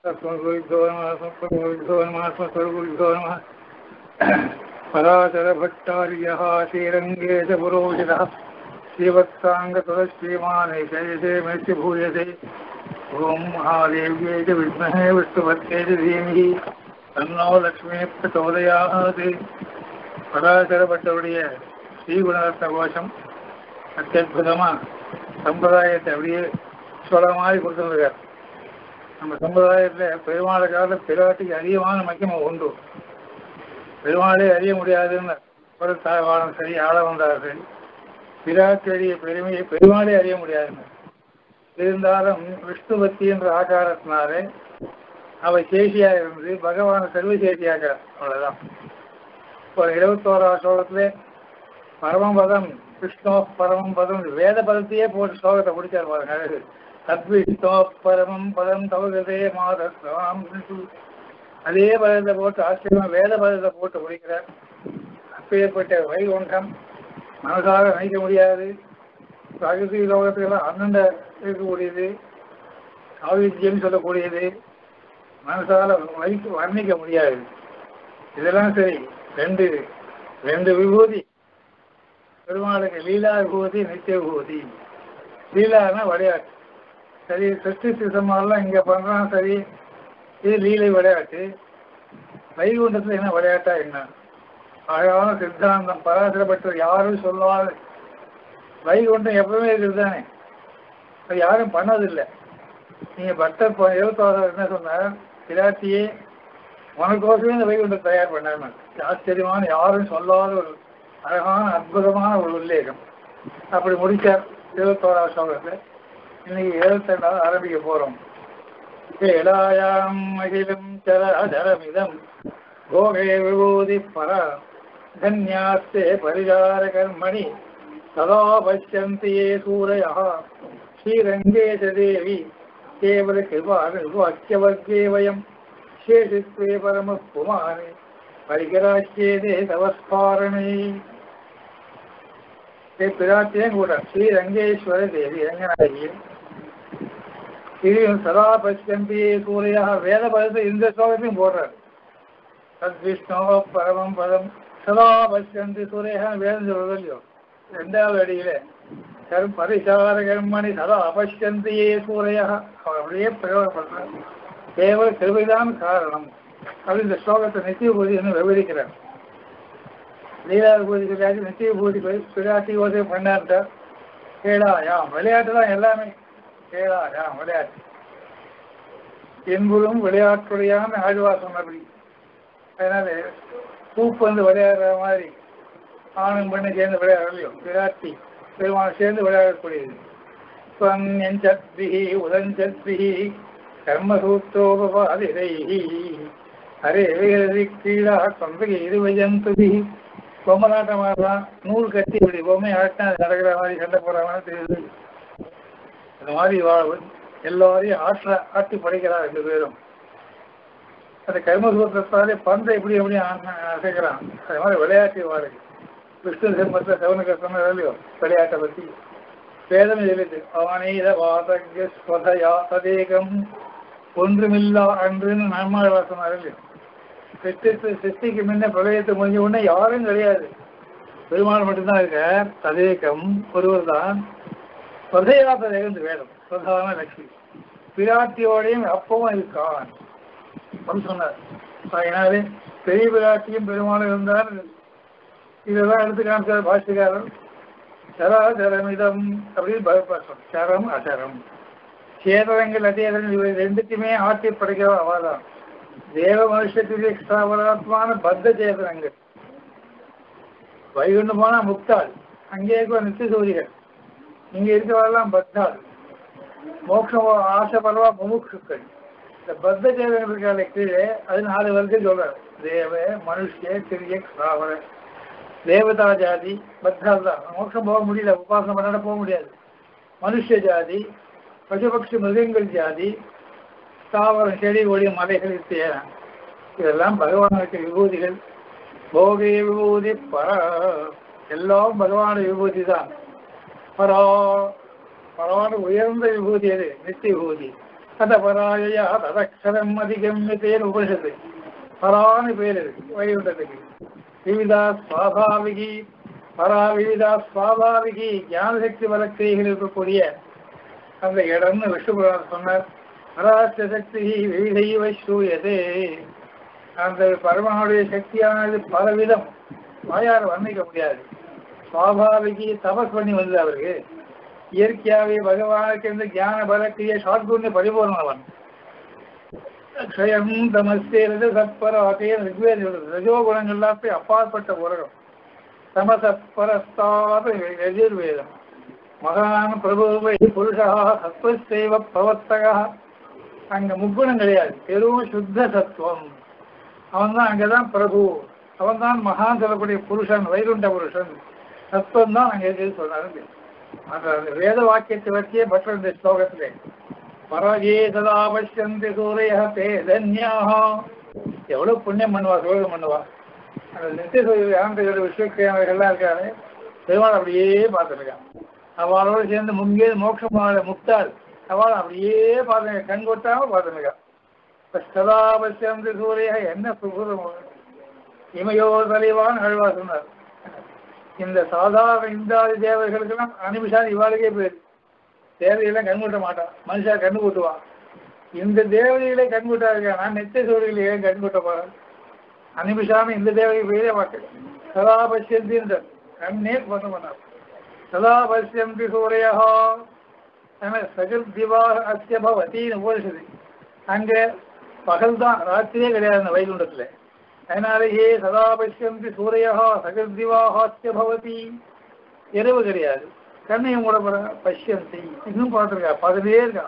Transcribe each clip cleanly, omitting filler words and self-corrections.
पराशर भट्टार्यः श्रीरङ्गेश पुरोहितः श्रीवत्साङ्गतुलश्रीमाने शयसे मेस्य भूयसे ॐ महादेव्यै च विद्महे विष्णुपत्यै च धीमहि तन्नो लक्ष्मी प्रचोदयात्. பராசர பட்டருடைய ஸ்ரீகுணரத்ன கோஷம் அத்தியுதமாக சம்பிரதாயத்தை அப்படியே சொல்ல மாதிரி கொடுத்துருக்கார். நம்ம சம்பிரதாயத்தில் பெருமாளுக்காக பிராட்டிக்கு அதிகமான மகிமை உண்டு. பெருமாளே அறிய முடியாதுன்னு ஒரு தாழ்வாளம் சரி, ஆள வந்தார்கள். பிராட்டி அறிய பெருமையை பெருமாளே அறிய முடியாதுன்னு இருந்தாலும் விஷ்ணு பக்தி என்ற ஆகாரத்தினாலே அவை சேஷியாக இருந்து பகவான் சர்வசேஷியாக, அவ்வளவுதான். ஒரு 21ஆம் ஸ்லோகத்திலே பரமபதம் விஷ்ணு பரமம் பதம் வேத பதத்தையே போட்டு ஸ்லோகத்தை முடிச்சார் பாருங்க. அழகு. தத்விஷ்ணோ பரமம் பதம் தவகதே மாதம், அதே பதத்தை போட்டு ஆச்சரியமா வேத பதத்தை போட்டு முடிக்கிறார். அப்பேற்பட்ட வைகுண்டம் மனசாக நினைக்க முடியாது. பிரகிருதி லோகத்துக்கெல்லாம் அண்ணண்ட இருக்கக்கூடியது, சாவித்யம் சொல்லக்கூடியது, மனசால வர்ணிக்க முடியாது. இதெல்லாம் சரி. ரெண்டு விபூதி பெருமாளுக்கு, லீலா விபூதி, நித்திய விபூதி. லீலானா விளையாட்டு சரி, சிருஷ்டி சிசமாலாம் இங்க பண்றான் சரி, இது லீலை விளையாட்டு. வைகுண்டத்துல என்ன விளையாட்டா என்ன அழகான சித்தாந்தம் பராசரப்பட்ட யாரும் சொல்லாத வைகுண்டம் எப்பவுமே இருக்குது தானே, அது யாரும் பண்ணதில்லை. நீங்க பக்தர் 26 என்ன சொன்னார், பிராட்டியே உனக்கோசமே இந்த வைகுண்டம் தயார் பண்ணாம, ஆச்சரியமான யாரும் சொல்லாத ஒரு அழகான அற்புதமான ஒரு உல்லேகம். அப்படி முடிச்சார் 21ஆம் ஸ்லோகத்தில். இன்னைக்கு 72 ஆரம்பிக்க போறோம். ஏலாயாம் அகிலம் சராசரமிதம் கோகே விபூதி பரா தன்யாஸ்தே பரிகார கர்மணி சதா பஷ்யந்தி யே சூரயः ஸ்ரீரங்கேஷ தேவி கேவல கிருபாக்கியவர்க்கே வயம் சேஷித்வே பரம புமானே பரிகராட்சியதே தவஸ்பாரணே. பிராட்டியும் கூட ஸ்ரீரங்கேஸ்வர தேவி ரங்கநாயகி சதா பஷ்யந்தி சூரியா வேத பதத்தை இந்த ஸ்லோகத்தையும் போடுறார். தத்விஷ்ணோ பரமம் பதம் சதா பஷ்யந்தி சூரியா வேதம் சொல்றது இல்லையோ. 2வது அடியில பரிசார கர்மணி சதா பஷ்யந்தியே சூரியா அப்படியே பிரயோகப்படுறார். கேவல கிருபைதான் காரணம் அப்படின்னு இந்த ஸ்லோகத்தை நித்திய பூஜை விவரிக்கிறார். லீலா பூஜை கிடையாது, நித்திய பூஜை பிராட்டி பூஜை பண்ணார்ட்டா. கேளாயாம் விளையாட்டு தான் எல்லாமே. கேளாயாம் விளையாட்டு என்பதும் விளையாட்டுடையான ஆழ்வாசம் அப்படி. அதனால பூப்பு வந்து விளையாடுற மாதிரி ஆணும் பெண்ணை சேர்ந்து விளையாடலையோ, பிராட்டி பெருமாள் சேர்ந்து விளையாடக்கூடியது. உதஞ்சத்பிஹி கர்மசூத்ரோபாதிரைஹி ஹரே கிரீடா சொந்தகி இருவஜந்துபி. பொம்மலாட்டமாக தான் நூல் கட்டி இப்படி பொம்மை ஆட்டினா அது நடக்கிற மாதிரி சண்டை போடுற மாதிரி தெரியுது. அந்த மாதிரி எல்லாரையும் ஆட்டி படைக்கிறார் 2 பேரும். அந்த கர்மசூத்திரத்தாலே பந்தை எப்படி எப்படி அசைக்கிறான். அது மாதிரி விளையாட்டு வாழ்க்கை. விஷ்ணு சிம்மத்தில் சவனுக்கு சொன்னது இல்லையோ விளையாட்டை பற்றி வேதம் எழுது. அவனீத வாதகஸ்வதயா ததேகம் ஒன்றுமில்லா அன்றுன்னு நம்மாழ்வா சொன்னார் இல்லையோ. சிருஷ்டிக்கு முன்ன பிரளயத்தை முடிஞ்ச உடனே யாரும் கிடையாது, பெருமாள் மட்டும்தான் இருக்க. ததேகம் ஒருவர் தான். ஸ்வதையா ததேகம் வேதம் பிரதான லட்சுமி பிராட்டியோடையும் அப்பவும் இருக்கான் அப்படின்னு சொன்னார். அதனாலே பெரிய பிராட்டியும் பெருமாளும் இருந்தார். இதெல்லாம் எடுத்து காமிச்சார் பாஷ்யக்காரர். சராசரமிதம் அப்படின்னு பயப்பாசம். சரம் அசரம் சேதனங்கள் அச்சேதனங்கள் இவை ரெண்டுக்குமே ஆட்சி படைக்கிற அவாதான். தேவ மனுஷத்திலே ஸ்தாவராத்மான பத்த சேதனங்கள். வைகுண்டு போனா முக்தாள், அங்கே இருக்கிற நித்திய சூரியர்கள், இங்க இருக்கிறவெல்லாம் பத்தாள். மோட்சம் ஆசைப்படுவா முமுட்சுக்கள். இந்த பத்த சேதனங்களுக்கு கீழே அது 4 வரைக்கும் சொல்றாரு. தேவ மனுஷ சிறிய ஸ்தாவர தேவதா ஜாதி பத்தாள் தான். மோட்சம் போக முடியல, உபாசனை பண்ணாட போக முடியாது. மனுஷ ஜாதி, பசுபக்ஷி மிருகங்கள் ஜாதி, தாவரம் செடி ஒளி மலைகள் இதெல்லாம் பகவானுக்கு விபூதிகள். போகே விபூதி பரா எல்லாம் பகவான விபூதி தான். பரான உயர்ந்த விபூதி அது நித்திய விபூதி. ததபராயா ததக்ஷரம் அதிகம்யத்தேன்னு உபனிஷத்து. பரான்னு பேர் இருக்கு வைகுண்டத்துக்கு. விவிதா ஸ்வாபாவிகி பரா விவிதா ஸ்வாபாவிகி ஞானசக்தி வழக்கைகள் இருக்கக்கூடிய அந்த இடம்னு விஷ்ணுபுராணம் சொன்னார். பராச சக்தி விவிதைவ சூயதே. அந்த பரமாவுடைய சக்தியானது பலவிதம் வாயால் வர்ணிக்க முடியாது. சுவாபாவிகி தபஸ் பண்ணி வந்தது அவருக்கு. இயற்கையாகவே பகவானுக்கு இந்த ஞான பலக்கிய ஷாட்குன்னு பரிபூர்ணவன். க்ஷயம் தமஸ்தேரது சத்பராத்தே ரிக்வேத ரஜோகுணங்கள்லாம் போய் அப்பாற்பட்ட உலகம். தமசப்பரஸ்தாது எதிர்வேதம். மகான் பிரபுவை புருஷா சத்வசைவ பிரவர்த்தகா. அங்க முக்குணம் கிடையாது, பெரும் சுத்த சத்துவம். அவன் தான் அங்கதான் பிரபு, அவன் தான் மகான் சொல்லக்கூடிய புருஷன், வைகுண்ட புருஷன். சத்துவம் தான் அங்க எது சொன்னாரு. அந்த வேத வாக்கியத்தை வச்சே பற்ற இந்த ஸ்லோகத்திலே பராஜே சதா பஷ்யந்தி சூரியஹே தன்யாஹ. எவ்வளவு புண்ணியம் பண்ணுவா, சோகம் பண்ணுவா. அந்த நித்திய சூரிய ஆண்டுகள் விஸ்வக்கிரமர்கள்லாம் இருக்காரு, பெருமாள் அப்படியே பார்த்துருக்கான். அவளோடு சேர்ந்து முங்கே மோட்சமான முக்தாள் அவள் அப்படியே பார்த்துங்க, கண் கொட்டாம பார்த்துருக்கான். சதா பஷ்யந்தி சூரிய என்ன சுகுதம். இமையோ தலைவான் அழ்வா சொன்னார். இந்த சாதாரண இந்தாதி தேவர்களுக்கெல்லாம் அனிமிஷான் இவாளுக்கே பேர். தேவதையெல்லாம் கண்கூட்ட மாட்டான், மனுஷா கண்ணு கூட்டுவான். இந்த தேவதைகளை கண்கூட்டா இருக்கா, நான் நித்திய சூரியகளை ஏன் கண்கூட்ட போறேன். அனிமிஷாமி இந்த தேவதை பேரே பார்க்கல. சதா பஷ்யந்தின்ற கண்ணே பண்ண மாட்டான். சதா பஷ்யந்தி சூரியா சகல் திவா அத்திய பவதின்னு உபனிஷது. அங்க பகல் தான், ராத்திரியே கிடையாது அந்த வைகுண்டத்துல. அதனாலேயே சதா பஷ்யந்தி சூரியா சகல் திவாஹாத்திய பவதி. இரவு கிடையாது, கண்ணையும் கூட போற பஷ்யந்தி. இன்னும் பார்த்துருக்கா, பார்த்துட்டே இருக்கா.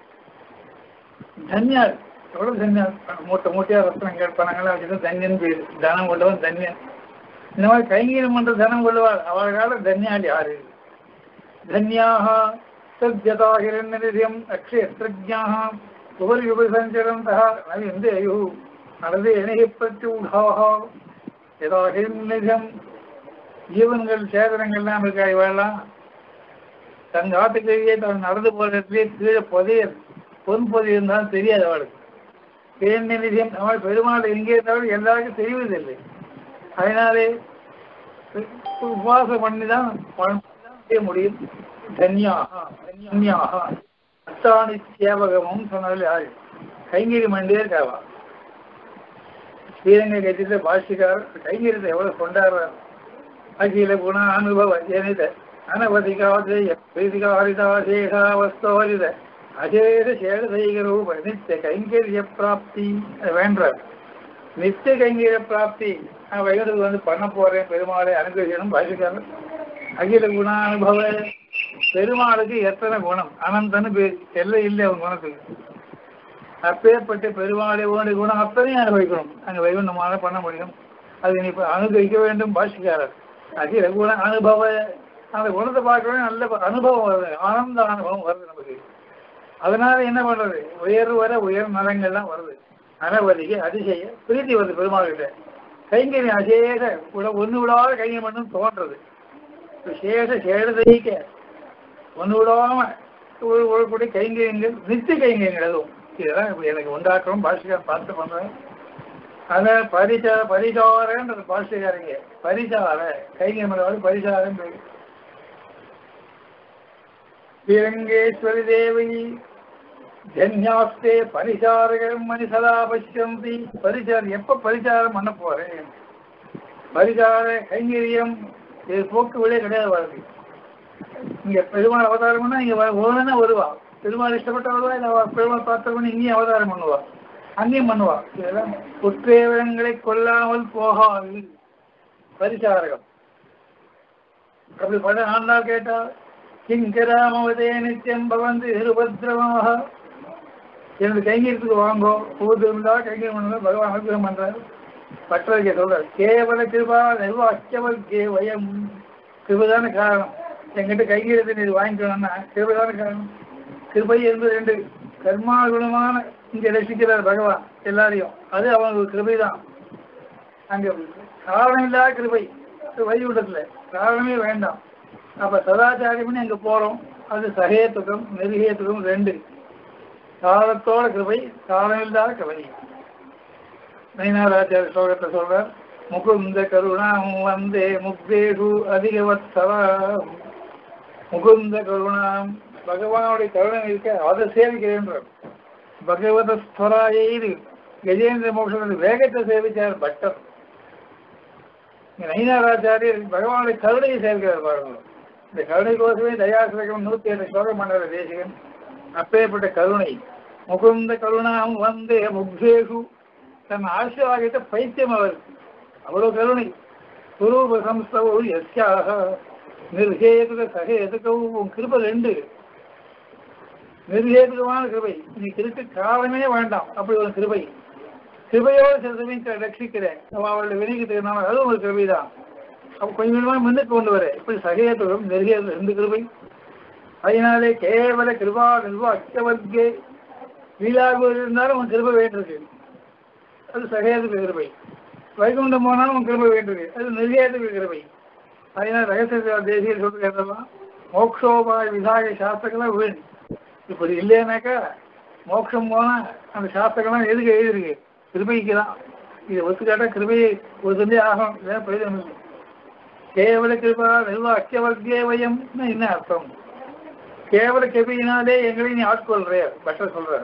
தன்யார் எவ்வளவு தன்யார், மூட்டை மூட்டையா ரத்னங்கள் பணங்கள்லாம் வச்சுட்டு தன்யன் பேரு. தனம் கொண்டவன் தன்யன். இந்த மாதிரி கைங்கீரம் பண்ற தனம் கொள்ளுவாள். அவள் கால தன்யாள் யாரு? தன்யாக சத்யதா ஹிரண்யநிதியம் அக்ஷயத்ரஜ்ஞாஹ உபரி உபசஞ்சரந்தஹ நவிந்தேயு நடந்து இணைகை பிரத்யூடாக. ஏதோ ஹிரண்யநிதியம் ஜீவன்கள் சேதனங்கள்லாம் இருக்கா. இவெல்லாம் தன் காட்டுக்கையே தான் நடந்து போற இடத்துலயே கீழே புதையல் பொன் பொதி இருந்தாலும் தெரியாது அவளுக்கு. ஹிரண்யநிதியம் அவள் பெருமாள் எங்கே இருந்தாலும் எல்லாருக்கும் தெரிவதில்லை. அதனாலே உபாசம் பண்ணிதான் செய்ய முடியும். தன்யாக அத்தானி சேவகமும் சொன்னதில் யாரு கைங்கறி மண்டே இருக்காவா. ஸ்ரீரங்க கட்சியில பாஷிக்கார் கைங்கரியத்தை எவ்வளவு கொண்டாடுறார். அகில குண அனுபவ ஜனித அனவதிகாதேய பிரீதிகாரிதாசேஷாவஸ்தோரித அசேஷ சேகர ரூப நித்திய கைங்கரிய பிராப்தி வேண்டார். நித்திய கைங்கரிய பிராப்தி நான் வைகுண்டத்துக்கு வந்து பண்ண போறேன், பெருமாளை அனுகிரகிக்கணும் பாஷிக்காரர். அகில குண அனுபவ, பெருமாளுக்கு எத்தனை குணம், அனந்தன்னு பேர், எல்லை இல்லை அவன் குணத்துக்கு. அப்பேற்பட்ட பெருமாளை ஓடி குணம் அத்தனையும் அனுபவிக்கணும். அங்கே வைகுண்டமான பண்ண முடியும். அது நீ அனுபவிக்க வேண்டும் பாஷிக்காரர். அகில குண அனுபவ, அந்த குணத்தை பார்க்கவே நல்ல அனுபவம் வருது, ஆனந்த அனுபவம் வருது நமக்கு. அதனால என்ன பண்றது, உயர் வர உயர் நலங்கள்லாம் வருது. அனவதிக்கு அதிசய பிரீத்தி வருது பெருமாள்கிட்ட. கைங்கறி அசேஷ ஒன்று விடாத கைங்கறி மட்டும் தோன்றது. விசேஷ சேடதைக்க ஒன்று விடாம ஒரு கைங்கரியங்கள் நித்திய கைங்கரியங்கள் எதுவும் இதெல்லாம் இப்படி எனக்கு உண்டாக்கணும் பாஷிக்கார பார்த்து பண்றேன். அதை பரிசாரன்றது பாஷிக்காரங்க பரிசார கைங்கரியம் பரிசாரம். ஸ்ரீரங்கேஸ்வரி தேவி ஜன்யாஸ்தே பரிசாரகம் மணி சதா பஷ்யந்தி. பரிசாரம் எப்ப பரிசாரம் பண்ண போறேன், பரிசார கைங்கரியம் இது போக்கு விட கிடையாது. வருது இங்க பெருமாள் அவதாரம் பண்ணா இங்க ஒழுங்கா வருவா. பெருமாள் இஷ்டப்பட்ட வருவா, இல்லை பெருமாள் பார்த்த பண்ணி இங்கேயும் அவதாரம் பண்ணுவா, அங்கேயும் பண்ணுவா. இதெல்லாம் குற்றேவங்களை கொல்லாமல் போகாது பரிசாரகம். அப்படி பண்ண ஆண்டாள் கேட்டா கிங்கராமவதே நித்தியம் பவந்து இருபத்ரமாக. எனது கைங்கரியத்துக்கு வாங்கோ, பூது இருந்தா கைங்கரியம் பண்ணுங்க, பகவான் அனுகிரகம் பண்றாரு. பற்றவைக்க சொல்றாரு கேவல கிருபா நிர்வாக்கியவல்கே வயம். கிருபதான காரணம், என்கிட்ட கைங்கரியத்தை நீர் வாங்கிக்கணும்னா கிருபதான காரணம். கிருபை என்பது ரெண்டு, கர்மா குணமான இங்க ரசிக்கிறார் பகவான் எல்லாரையும், அது அவனுக்கு கிருபை தான். அங்க காரணம் இல்லாத கிருபை வைகுண்டத்துல காரணமே வேண்டாம். அப்ப சதாச்சாரியம்னு அங்க போறோம், அது சகேத்துக்கம் நெருகேத்துக்கம் ரெண்டு. காலத்தோட கிருபை, காலமில்லாத கிருபை. நயினாராச்சாரிய ஸ்லோகத்தை சொல்றார், முகுந்த கருணாம் வந்தே முக்தேஷு அதிகவத்சரா. முகுந்த கருணாம், பகவானுடைய கருணை இருக்க அதை சேவிக்கிறேன்றார். பகவத ஸ்வராயைது கஜேந்திர மோட்சத்தின் வேகத்தை சேவிச்சார் பட்டர். நயினாராச்சாரியர் பகவானுடைய கருணையை சேர்க்கிறார் பாருங்கள். இந்த கருணை கோசமே தயாசிரகம் 107 ஸ்லோகம் பண்ணார் தேசிகன். அப்பேற்பட்ட கருணை. முகுந்த கருணாம் வந்தே முக்தேஷு, தன் ஆசீர்வாதத்தை பைத்தியம் அவருக்கு அவ்வளவு கருணை. சுரூப சம்ஸ்தவோ யஸ்யாக நிர்ஹேதுக சகேதுகவும். கிருபை 2, நிர்ஹேதுகமான கிருபை. இன்னைக்கு இருக்க காலமே வேண்டாம், அப்படி ஒரு கிருபை. கிருபையோடு சில சமயம் ரட்சிக்கிறேன், அவளுடைய வினைக்கு அதுவும் ஒரு கிருபை தான். அப்போ கொஞ்சம் கொஞ்சமாக முன்னுக்கு கொண்டு வர இப்படி சகேதுகம் நெருகியது 2 கிருபை. அதனாலே கேவல கிருபா நிர்வா அச்சவர்க்கே லீலாகு இருந்தாலும் உன் கிருபை வேண்டியிருக்கு, அது சகேதுக கிருபை. வைகுண்டம் போனாலும் உன் கிருபை வேண்டியிருக்கு, அது நெருகியதுக்கு கிருபை. அதனால ரகசிய தேசிய சொல்றதெல்லாம் மோக்ஷோபாய விசாக சாஸ்திரங்கள்லாம் வேணும். இப்படி இல்லையானாக்கா மோட்சம் போனால் அந்த சாஸ்திரங்கள்லாம் எதுக்கு எழுதிருக்கு? கிருபைக்கு தான். இதை ஒத்துக்காட்டா கிருபையை ஒரு தந்தே ஆகும், இதான் பிரயோஜனம் இல்லை. கேவல கிருபா நிர்வா அச்சவர்க்கே வயம் என்ன அர்த்தம்? கேவல கிருபையினாலே எங்களை நீ ஆட்கொள்ற பட்டர் சொல்றார்.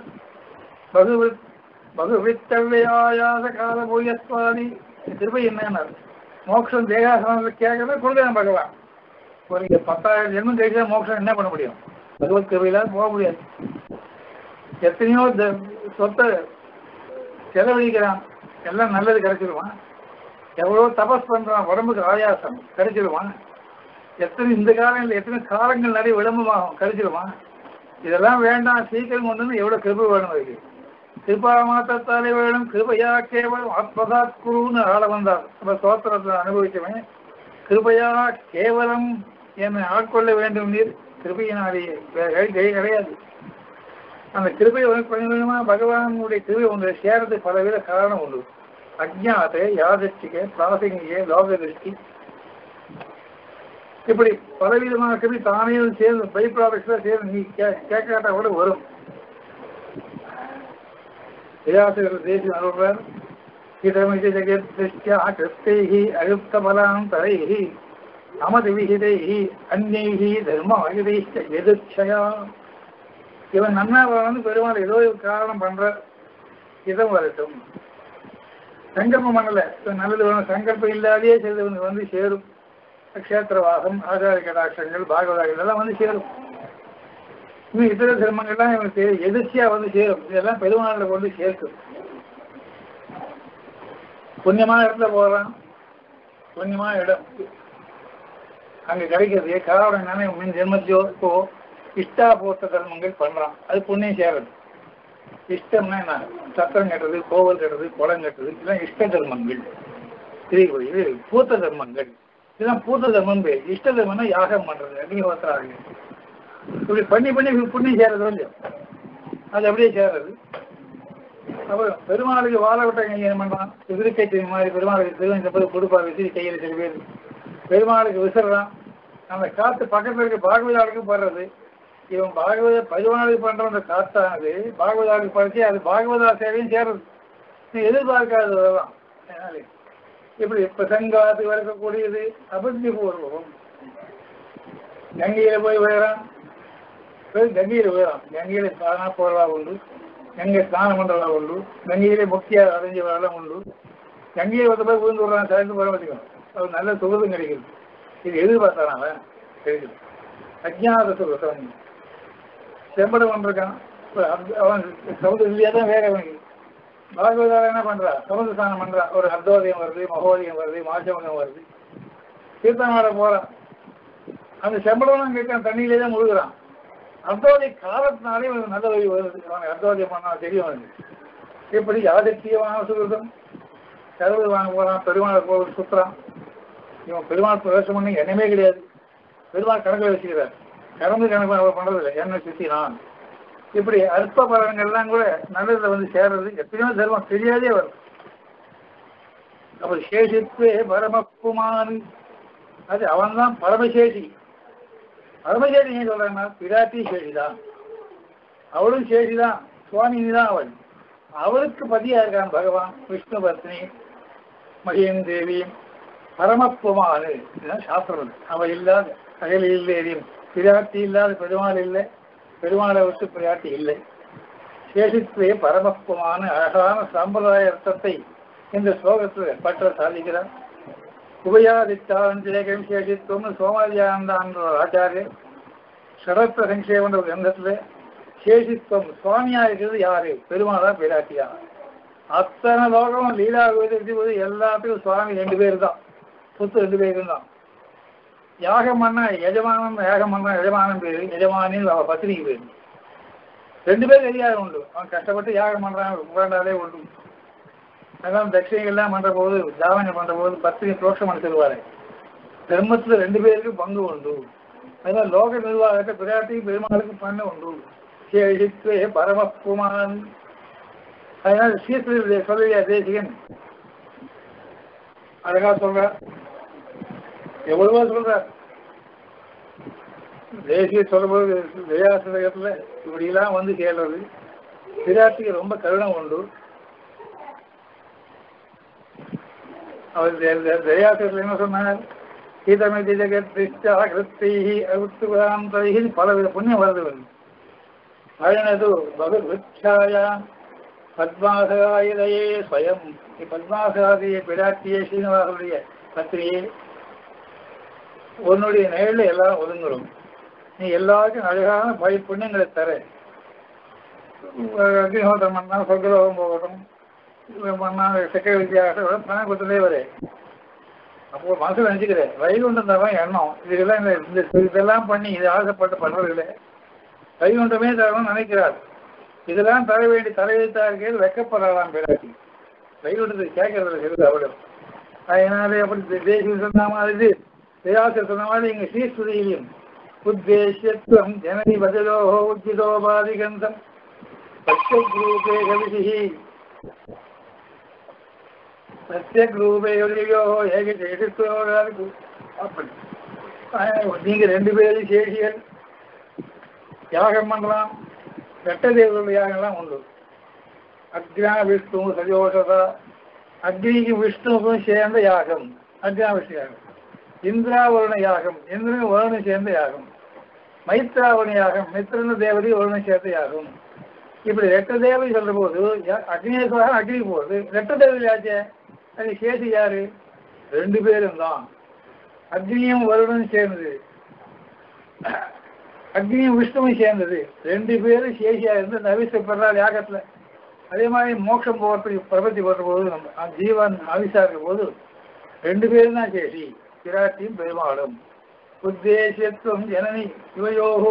பகுவித்தவ்யாயாச கால பூயத்வாதி. கிருபை என்னன்னா மோட்சம் தேகாசனத்தில் கேட்கறத கொடுக்குறான் பகவான். ஒரு 10,000 ஜென்மம் கேட்க மோட்சம் என்ன பண்ண முடியும்? பகவத் கிருபையில போக முடியாது. எத்தனையோ சொத்தை செலவழிக்கிறான், எல்லாம் நல்லது கிடைச்சிருவான். எவ்வளோ தபஸ் பண்றான், உடம்புக்கு ஆயாசம் கிடைச்சிருவான். எத்தனை இந்த காலங்கள் எத்தனை காலங்கள் நிறைய விளம்பமாகும் கிடைச்சிருவான். இதெல்லாம் வேண்டாம், சீக்கிரம் கொண்டு எவ்வளோ கிருபை வேணும் அதுக்கு. கிருபா மாத்திரத்தாலே வேணும். கிருபையா கேவலம் ஆத்மதாத் குருன்னு ஆள வந்தார். நம்ம சோத்திரத்தை அனுபவிச்சவன் கிருபையா கேவலம் என்னை ஆட்கொள்ள வேண்டும். நீர் கிருபையினாலேயே கிடையாது. அந்த கிருபை கொஞ்சம் கொஞ்சமா பகவானுடைய கிருபை ஒன்று சேரத்துக்கு பலவித காரணம் உண்டு. அஜ்ஞாத யாதச்சிக்க பிராசங்கிய லோக திருஷ்டி, இப்படி பலவிதமான கிருபை தானே சேர்ந்து பை ப்ராடக்ட்ஸ்ல சேர்ந்து நீ கேட்காட்டா கூட வரும். வியாசகர் தேசிய அருள்வர் இடமிக ஜெகத் திருஷ்டியா கிருஷ்டைஹி அயுக்த பலாம் தரைஹி அமதி விஹிதைஹி அந்நைஹி தர்மாயுதைஷ்ட எதிர்ச்சயா. இவன் நன்னா வந்து பெருமாள் ஏதோ காரணம் பண்ற இதம் வரட்டும். சங்கல்பம் பண்ணல, இவன் நல்லது வேணும், சங்கல்பம் இல்லாதே செய்தவனுக்கு வந்து சேரும். க்ஷேத்திரவாசம், ஆச்சாரிய கடாட்சங்கள், பாகவதாக்கள் எல்லாம் வந்து சேரும். இன்னும் இதர தர்மங்கள்லாம் இவனுக்கு எதிர்ச்சியா வந்து சேரும். இதெல்லாம் பெருமாளில் கொண்டு சேர்க்கும். புண்ணியமான இடத்துல போறான், புண்ணியமான இடம் அங்க கிடைக்கிறது. காரணம் என்னன்னா மின் ஜென்மத்தியோ இப்போ இஷ்டா போத்த தர்மங்கள் பண்றான், அது புண்ணியம் சேருது. இஷ்டம்னா என்ன? சத்திரம் கட்டுறது, கோவில் கட்டுறது, குளம் கட்டுறது, இதெல்லாம் இஷ்ட தர்மங்கள். இது பூத்த தர்மங்கள், இதெல்லாம் பூத்த தர்மம் பேர். இஷ்ட தர்மம்னா யாகம் பண்றது, அக்னிஹோத்திராங்க. இப்படி பண்ணி பண்ணி புண்ணியம் சேருறது இல்லையோ, அது அப்படியே சேருறது. அப்புறம் பெருமாளுக்கு வாழ விட்டாங்க என்ன பண்றான்? விருக்கை மாதிரி பெருமாளுக்கு திருவண்ண கொடுப்பா விசிறி கையில் சில பேர் பெருமாளுக்கு விசிறான். அந்த காத்து பக்கத்துல இருக்க பாகவதாளுக்கு படுறது. இவன் பாகவத பெருமாளுக்கு பண்ற காத்தானது பாகவதாளுக்கு பறிச்சு அது பாகவதா சேவையும் சேர்றது. நீ எதிர்பார்க்காததான். இப்படி இப்ப சங்காத்து வளர்க்கக்கூடியது அபத்தி பூர்வம். கங்கையில போய் விழுறான், கங்கையில விழுறான். கங்கையில ஸ்நான போறதா உண்டு, கங்கை ஸ்நானம் பண்றதா உண்டு, கங்கையிலே முக்கிய அடைஞ்ச வரலாம் உண்டு. கங்கையை வந்து போய் விழுந்து விடுறான், சேர்ந்து போற வச்சுக்கணும். அது நல்ல சுகதும் கிடைக்குது. இது எதிர்பார்த்தான் அவன் கிடைக்குது. அஜ்ஞாத சுகத்தவன் செம்படம் பண்ணிருக்கான். அவன் சமுதிர இல்லையா தான் வேற அவனுக்கு. பாகவதால என்ன பண்றா? சமுதிர ஸ்நானம் பண்றா. ஒரு அர்த்தோதயம் வருது, மகோதயம் வருது, மாசவகம் வருது, தீர்த்தமாட போறான். அந்த செம்படம் கேட்கான், தண்ணியிலே தான் முழுகிறான். அர்த்தோதய காலத்தினாலே நல்ல வழி வருது. அவனுக்கு அர்த்தோதயம் பண்ணா தெரியும் அவனுக்கு. இப்படி யாதத்தியமான சுகிருதம். கருவு வாங்க போறான், பெருமாள் கோவில் சுத்துறான். இவன் பெருமாள் பிரவேசம் பண்ணி எண்ணமே கிடையாது. பெருமாள் கணக்கில் வச்சுக்கிறார். கறந்து கணக்கு அவர் பண்றதில்லை, என்ன சுத்தினான். இப்படி அற்ப பலன்கள்லாம் கூட நல்லதுல வந்து சேர்றது. எத்தனையோ தர்மம் தெரியாதே வரும். அப்படி சேஷித்வே பரமகுமான், அது அவன் தான் பரமசேஷி. பரமசேஷி ஏன் சொல்றாங்கன்னா பிராட்டி சேஷிதான், அவளும் சேஷிதான். சுவாமி தான் அவள். அவளுக்கு பதியா இருக்கான் பகவான் விஷ்ணு பத்னி மகியன் தேவி பரமப்புமானு. இதுதான் சாஸ்திரம். அவள் இல்லாத அகல் இல்லை, பிராட்டி இல்லாத பெருமாள் இல்லை, பெருமாளை விட்டு பிராட்டி இல்லை. சேஷித்வே பரமப்புமான அழகான சம்பிரதாய அர்த்தத்தை இந்த ஸ்லோகத்தில் பற்ற சாதிக்கிறார். உபயாதித்தாஞ்சேகம் சேஷித்துவம்னு சோமாதியானந்தான்ற ஆச்சாரியர் சரத்த சங்கேபன்ற ஒரு கிரந்தத்தில் சேஷித்துவம் சுவாமியா இருக்கிறது யாரு? பெருமாளா பிராட்டியா? அத்தனை லோகம் லீலா போது எல்லாத்துக்கும் சுவாமி 2 பேர் தான், சொத்து 2 பேரும் தான். யாகம் பண்ணா எஜமானம், யாகம் பண்ணா எஜமானம் பேரு, எஜமானின்னு அவ பத்திரிக்கு பேரு. 2 பேரும் தெரியாது உண்டு. அவன் கஷ்டப்பட்டு யாகம் பண்றான், புகழ்ந்தாலே உண்டு. அதெல்லாம் தட்சிணைகள்லாம் பண்ற போது, தாவணம் பண்ற போது பத்திரிகை புரோஷம் பண்ணி தருவாரு. தர்மத்துல 2 பேருக்கும் பங்கு உண்டு. அதனால லோக நிர்வாகத்தை பிராட்டி பெருமாளுக்கு பண்ண உண்டு. சேஷித்வே பரமப்புமான். அதனால சீர்திருத்த சொல்லியா தேசிகன் அழகா சொல்ற, எவ்வளவோ சொல்றார். தேசிய சொல்லும்போது தயாசதகத்துல இப்படிலாம் வந்து கேள்றது. பிராட்டிக்கு ரொம்ப கருணை உண்டு. அவர் தயாசத்தில் என்ன சொன்னார்? கீதமிதி ஜெகத்ரிஷ்டாகிருத்தி பலவித புண்ணியம் வருது. அழனது பகவத்யாயா பத்மாசகாயிலேயே ஸ்வயம். பத்மாசகாதியை பிராட்டியே ஸ்ரீனிவாசனுடைய பத்திரியை உன்னுடைய நிழல எல்லாம் ஒதுங்குறோம். நீ எல்லாருக்கும் அழகான புண்ணியங்களை தர. அக்னிஹோத்திரம் பண்ணா சொர்க்கலோகம் போகட்டும், பண்ணா சக்கர வித்தியாசம் பிராணபத்திலே வர. அப்போ மனசுல நினைச்சுக்கிறேன் வைகுண்டம் தரலாம் எண்ணம். இதுக்கெல்லாம் இதெல்லாம் பண்ணி இது ஆசைப்பட்டு பண்றதில்லை. வைகுண்டமே தரணும்னு நினைக்கிறார். இதெல்லாம் தர வேண்டி தலையெழுத்தார்கள் வெக்கப்படலாம் பிராட்டி. வைகுண்டத்துக்கு கேட்கறதுல சிறிது அவளும். அதனாலே அப்படி தேசியம் சொன்ன மாதிரி வியாசர் சொன்ன மாதிரி இங்க ஸ்ரீஸ்துதியிலும் உத்தேசியத்துவம் ஜனனி பதிலோ உச்சிதோபாதிகந்தம் பிரத்யக்ரூபே கவிசிஹி பிரத்யக்ரூபே கவிசியோ ஏக சேஷித்துவோ. அப்படி நீங்க 2 பேரும் சேஷிகள். யாகம் பண்ணலாம். ரெட்ட தேவர்களுடைய யாகம்லாம் உண்டு. அக்னா விஷ்ணு சஜோஷதா. அக்னிக்கு விஷ்ணுவுக்கும் சேர்ந்த யாகம் அக்னா விஷ்ணு யாகம். இந்திராவருண யாகம், இந்திரன் வருணம் சேர்ந்த யாகம். மைத்ராவண யாகம், மித்திரன் தேவதை வருணம் சேர்ந்த யாகம். இப்படி ரெட்ட தேவதை சொல்ற போது அக்னேஸ்வரா அக்னி போகுது. ரெட்ட தேவதை ஆச்சே, அது சேஷி யாரு? 2 பேரும் தான். அக்னியும் வருணம் சேர்ந்தது, அக்னியும் விஷ்ணுவும் சேர்ந்தது. 2 பேரும் சேஷியா இருந்து நவிசப்படுறாள் யாகத்துல. அதே மாதிரி மோட்சம் போகிறதுக்கு பிரபத்தி போடுற போது நம்ம ஜீவன் அவிசா இருக்க போது 2 பேரும் தான் சேஷி, பிராட்டியும் பெருமாளும். உத்தேசியத்துவம் ஜனனி இவையோகோ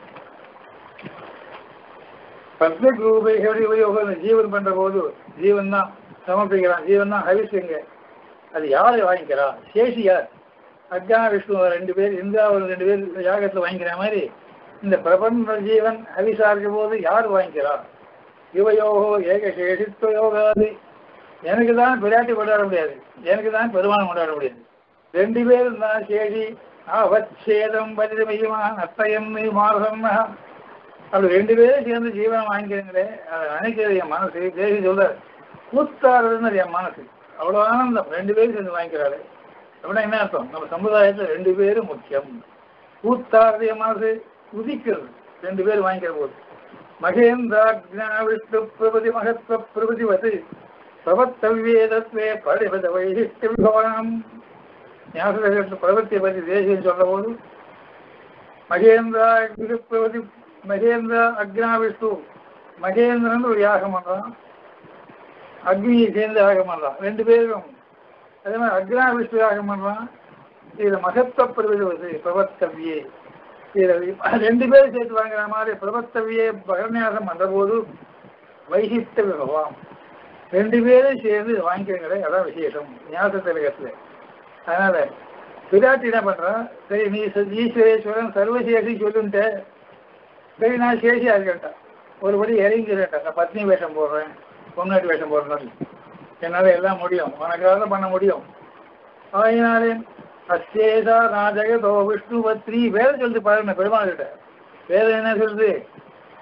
பத்மரூபைகள் இவையோகோ. ஜீவன் பண்ற போது ஜீவன் தான் சமர்ப்பிக்கிறான், ஜீவன் தான் ஹவிசுங்க. அது யாரை வாங்கிக்கிறா? சேஷி யார்? அக்ஞான விஷ்ணு 2 பேர், இந்திராவில் 2 பேர் யாகத்தில் வாங்கிக்கிற மாதிரி இந்த பிரபஞ்ச ஜீவன் ஹவிசா இருக்க போது யார் வாங்கிக்கிறா? இவையோகோ ஏக சேஷித்துவ யோகாது. எனக்கு தான் பிராட்டி கொண்டாட முடியாது, எனக்கு தான் பெருமானம் கொண்டாட முடியாது. 2 பேரும் தான் சேஷி. அவச்சேதம் பதிமையுமான் அத்தையம் மார்சம். அப்படி 2 பேரும் சேர்ந்து ஜீவனம் வாங்கிக்கிறீங்களே, அதை நினைக்கிறது என் மனசு. தேசி சொல்ற கூத்தாடுறதுன்னு என் மனசு. அவ்வளோ ஆனந்தம். 2 பேரும் சேர்ந்து வாங்கிக்கிறாரு அப்படின்னா என்ன அர்த்தம்? நம்ம சமுதாயத்தில் 2 பேரும் முக்கியம். கூத்தாடுறது என் மனசு உதிக்கிறது 2 பேர் வாங்கிக்கிற போது. மகேந்திராக்ஞா விஷ்ணு பிரபதி மகத்வ பிரபதிவது பிரபத்தவ்யேதத்வே படிபத வைசிஷ்ட விபவனம். ஞாபகத்தில் பிரபத்தியை பற்றி தேசியம் சொல்ற போது மகேந்திரா பிரபதி மகேந்திரா அக்னா விஷ்ணு. மகேந்திரன் ஒரு யாகம் பண்றான், அக்னியை சேர்ந்து யாகம் பண்றான் 2 பேரும். அதே மாதிரி அக்னா விஷ்ணு யாகம் பண்றான். இதுல மகத்வ பிரபதிவது பிரபத்தவ்யே. இதுல 2 பேரும் சேர்த்து வாங்குற மாதிரி பிரபத்தவியை பகன்யாசம் பண்ற போது வைசிஷ்ட விபவம். 2 பேரும் சேர்ந்து வாங்கிக்கிறீங்களே, அதான் விசேஷம் ஞாபக திலகத்துல. அதனால பிராட்டி என்ன பண்றா? சரி நீ ஈஸ்வரேஸ்வரன் சர்வசேஷி சொல்லுன்ட்டு, சரி நான் சேஷியா இருக்கேன்ட்டா. ஒருபடி இறங்கிக்கிறேன்ட்டா. நான் பத்னி வேஷம் போடுறேன், பொன்னாட்டி வேஷம் போடுறேன், என்னால எல்லாம் முடியும், உனக்காக பண்ண முடியும். அதனாலே அச்சேதா நாஜகதோ விஷ்ணு பத்னி வேற சொல்லிட்டு பாருங்க பெருமாள் கிட்ட. வேற என்ன சொல்லுது?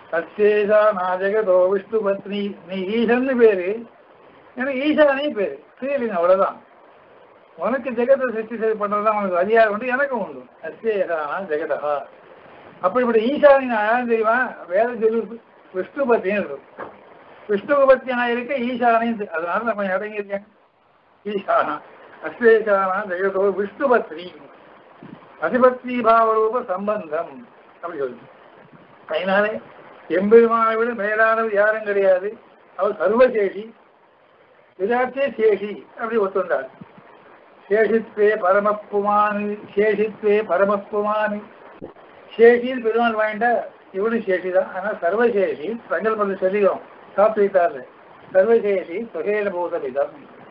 சத்யேஷா நாஜகதோ விஷ்ணு பத்னி. நீ ஈசன்னு பேரு, எனக்கு ஈசானே பேரு, ஸ்ரீலிங்கம், அவ்வளவுதான். உனக்கு ஜெகத்தை சிருஷ்டி பண்றதுதான் உனக்கு அதிகாரம் உண்டு, எனக்கும் உண்டு. சத்யேஷானா ஜெகதா. அப்படிப்பட்ட ஈசானி நான் யாரும் தெரியுமா? வேத சொல்லி விஷ்ணு பத்தியும் இருக்கும். விஷ்ணு பத்தி நான் இருக்க ஈசானையும், அதனால நம்ம இறங்கியிருக்கேன். ஈசானா அஸ்வேஷானா ஜெகதோ விஷ்ணு பத்னி அதிபத்னி பாவரூப சம்பந்தம் அப்படி சொல்லு. அதனாலே எம்பெருமானை விட மேலானவர் யாரும் கிடையாது. அவர் சர்வசேஷி, விராட்டே சேஷி அப்படி ஒத்துண்டார். சேஷித்வே பரமப்புமானு, சேஷித்வே பரமப்புமானு. சேஷின்னு பெருமாள் வாங்கிட்டா இவனு சேஷி தான். ஆனால் சர்வசேஷி சங்கல்பத்தை சொல்லிக்கிறோம் சாப்பிட்டாரு. சர்வசேஷி சுகேன பூதமிதம்.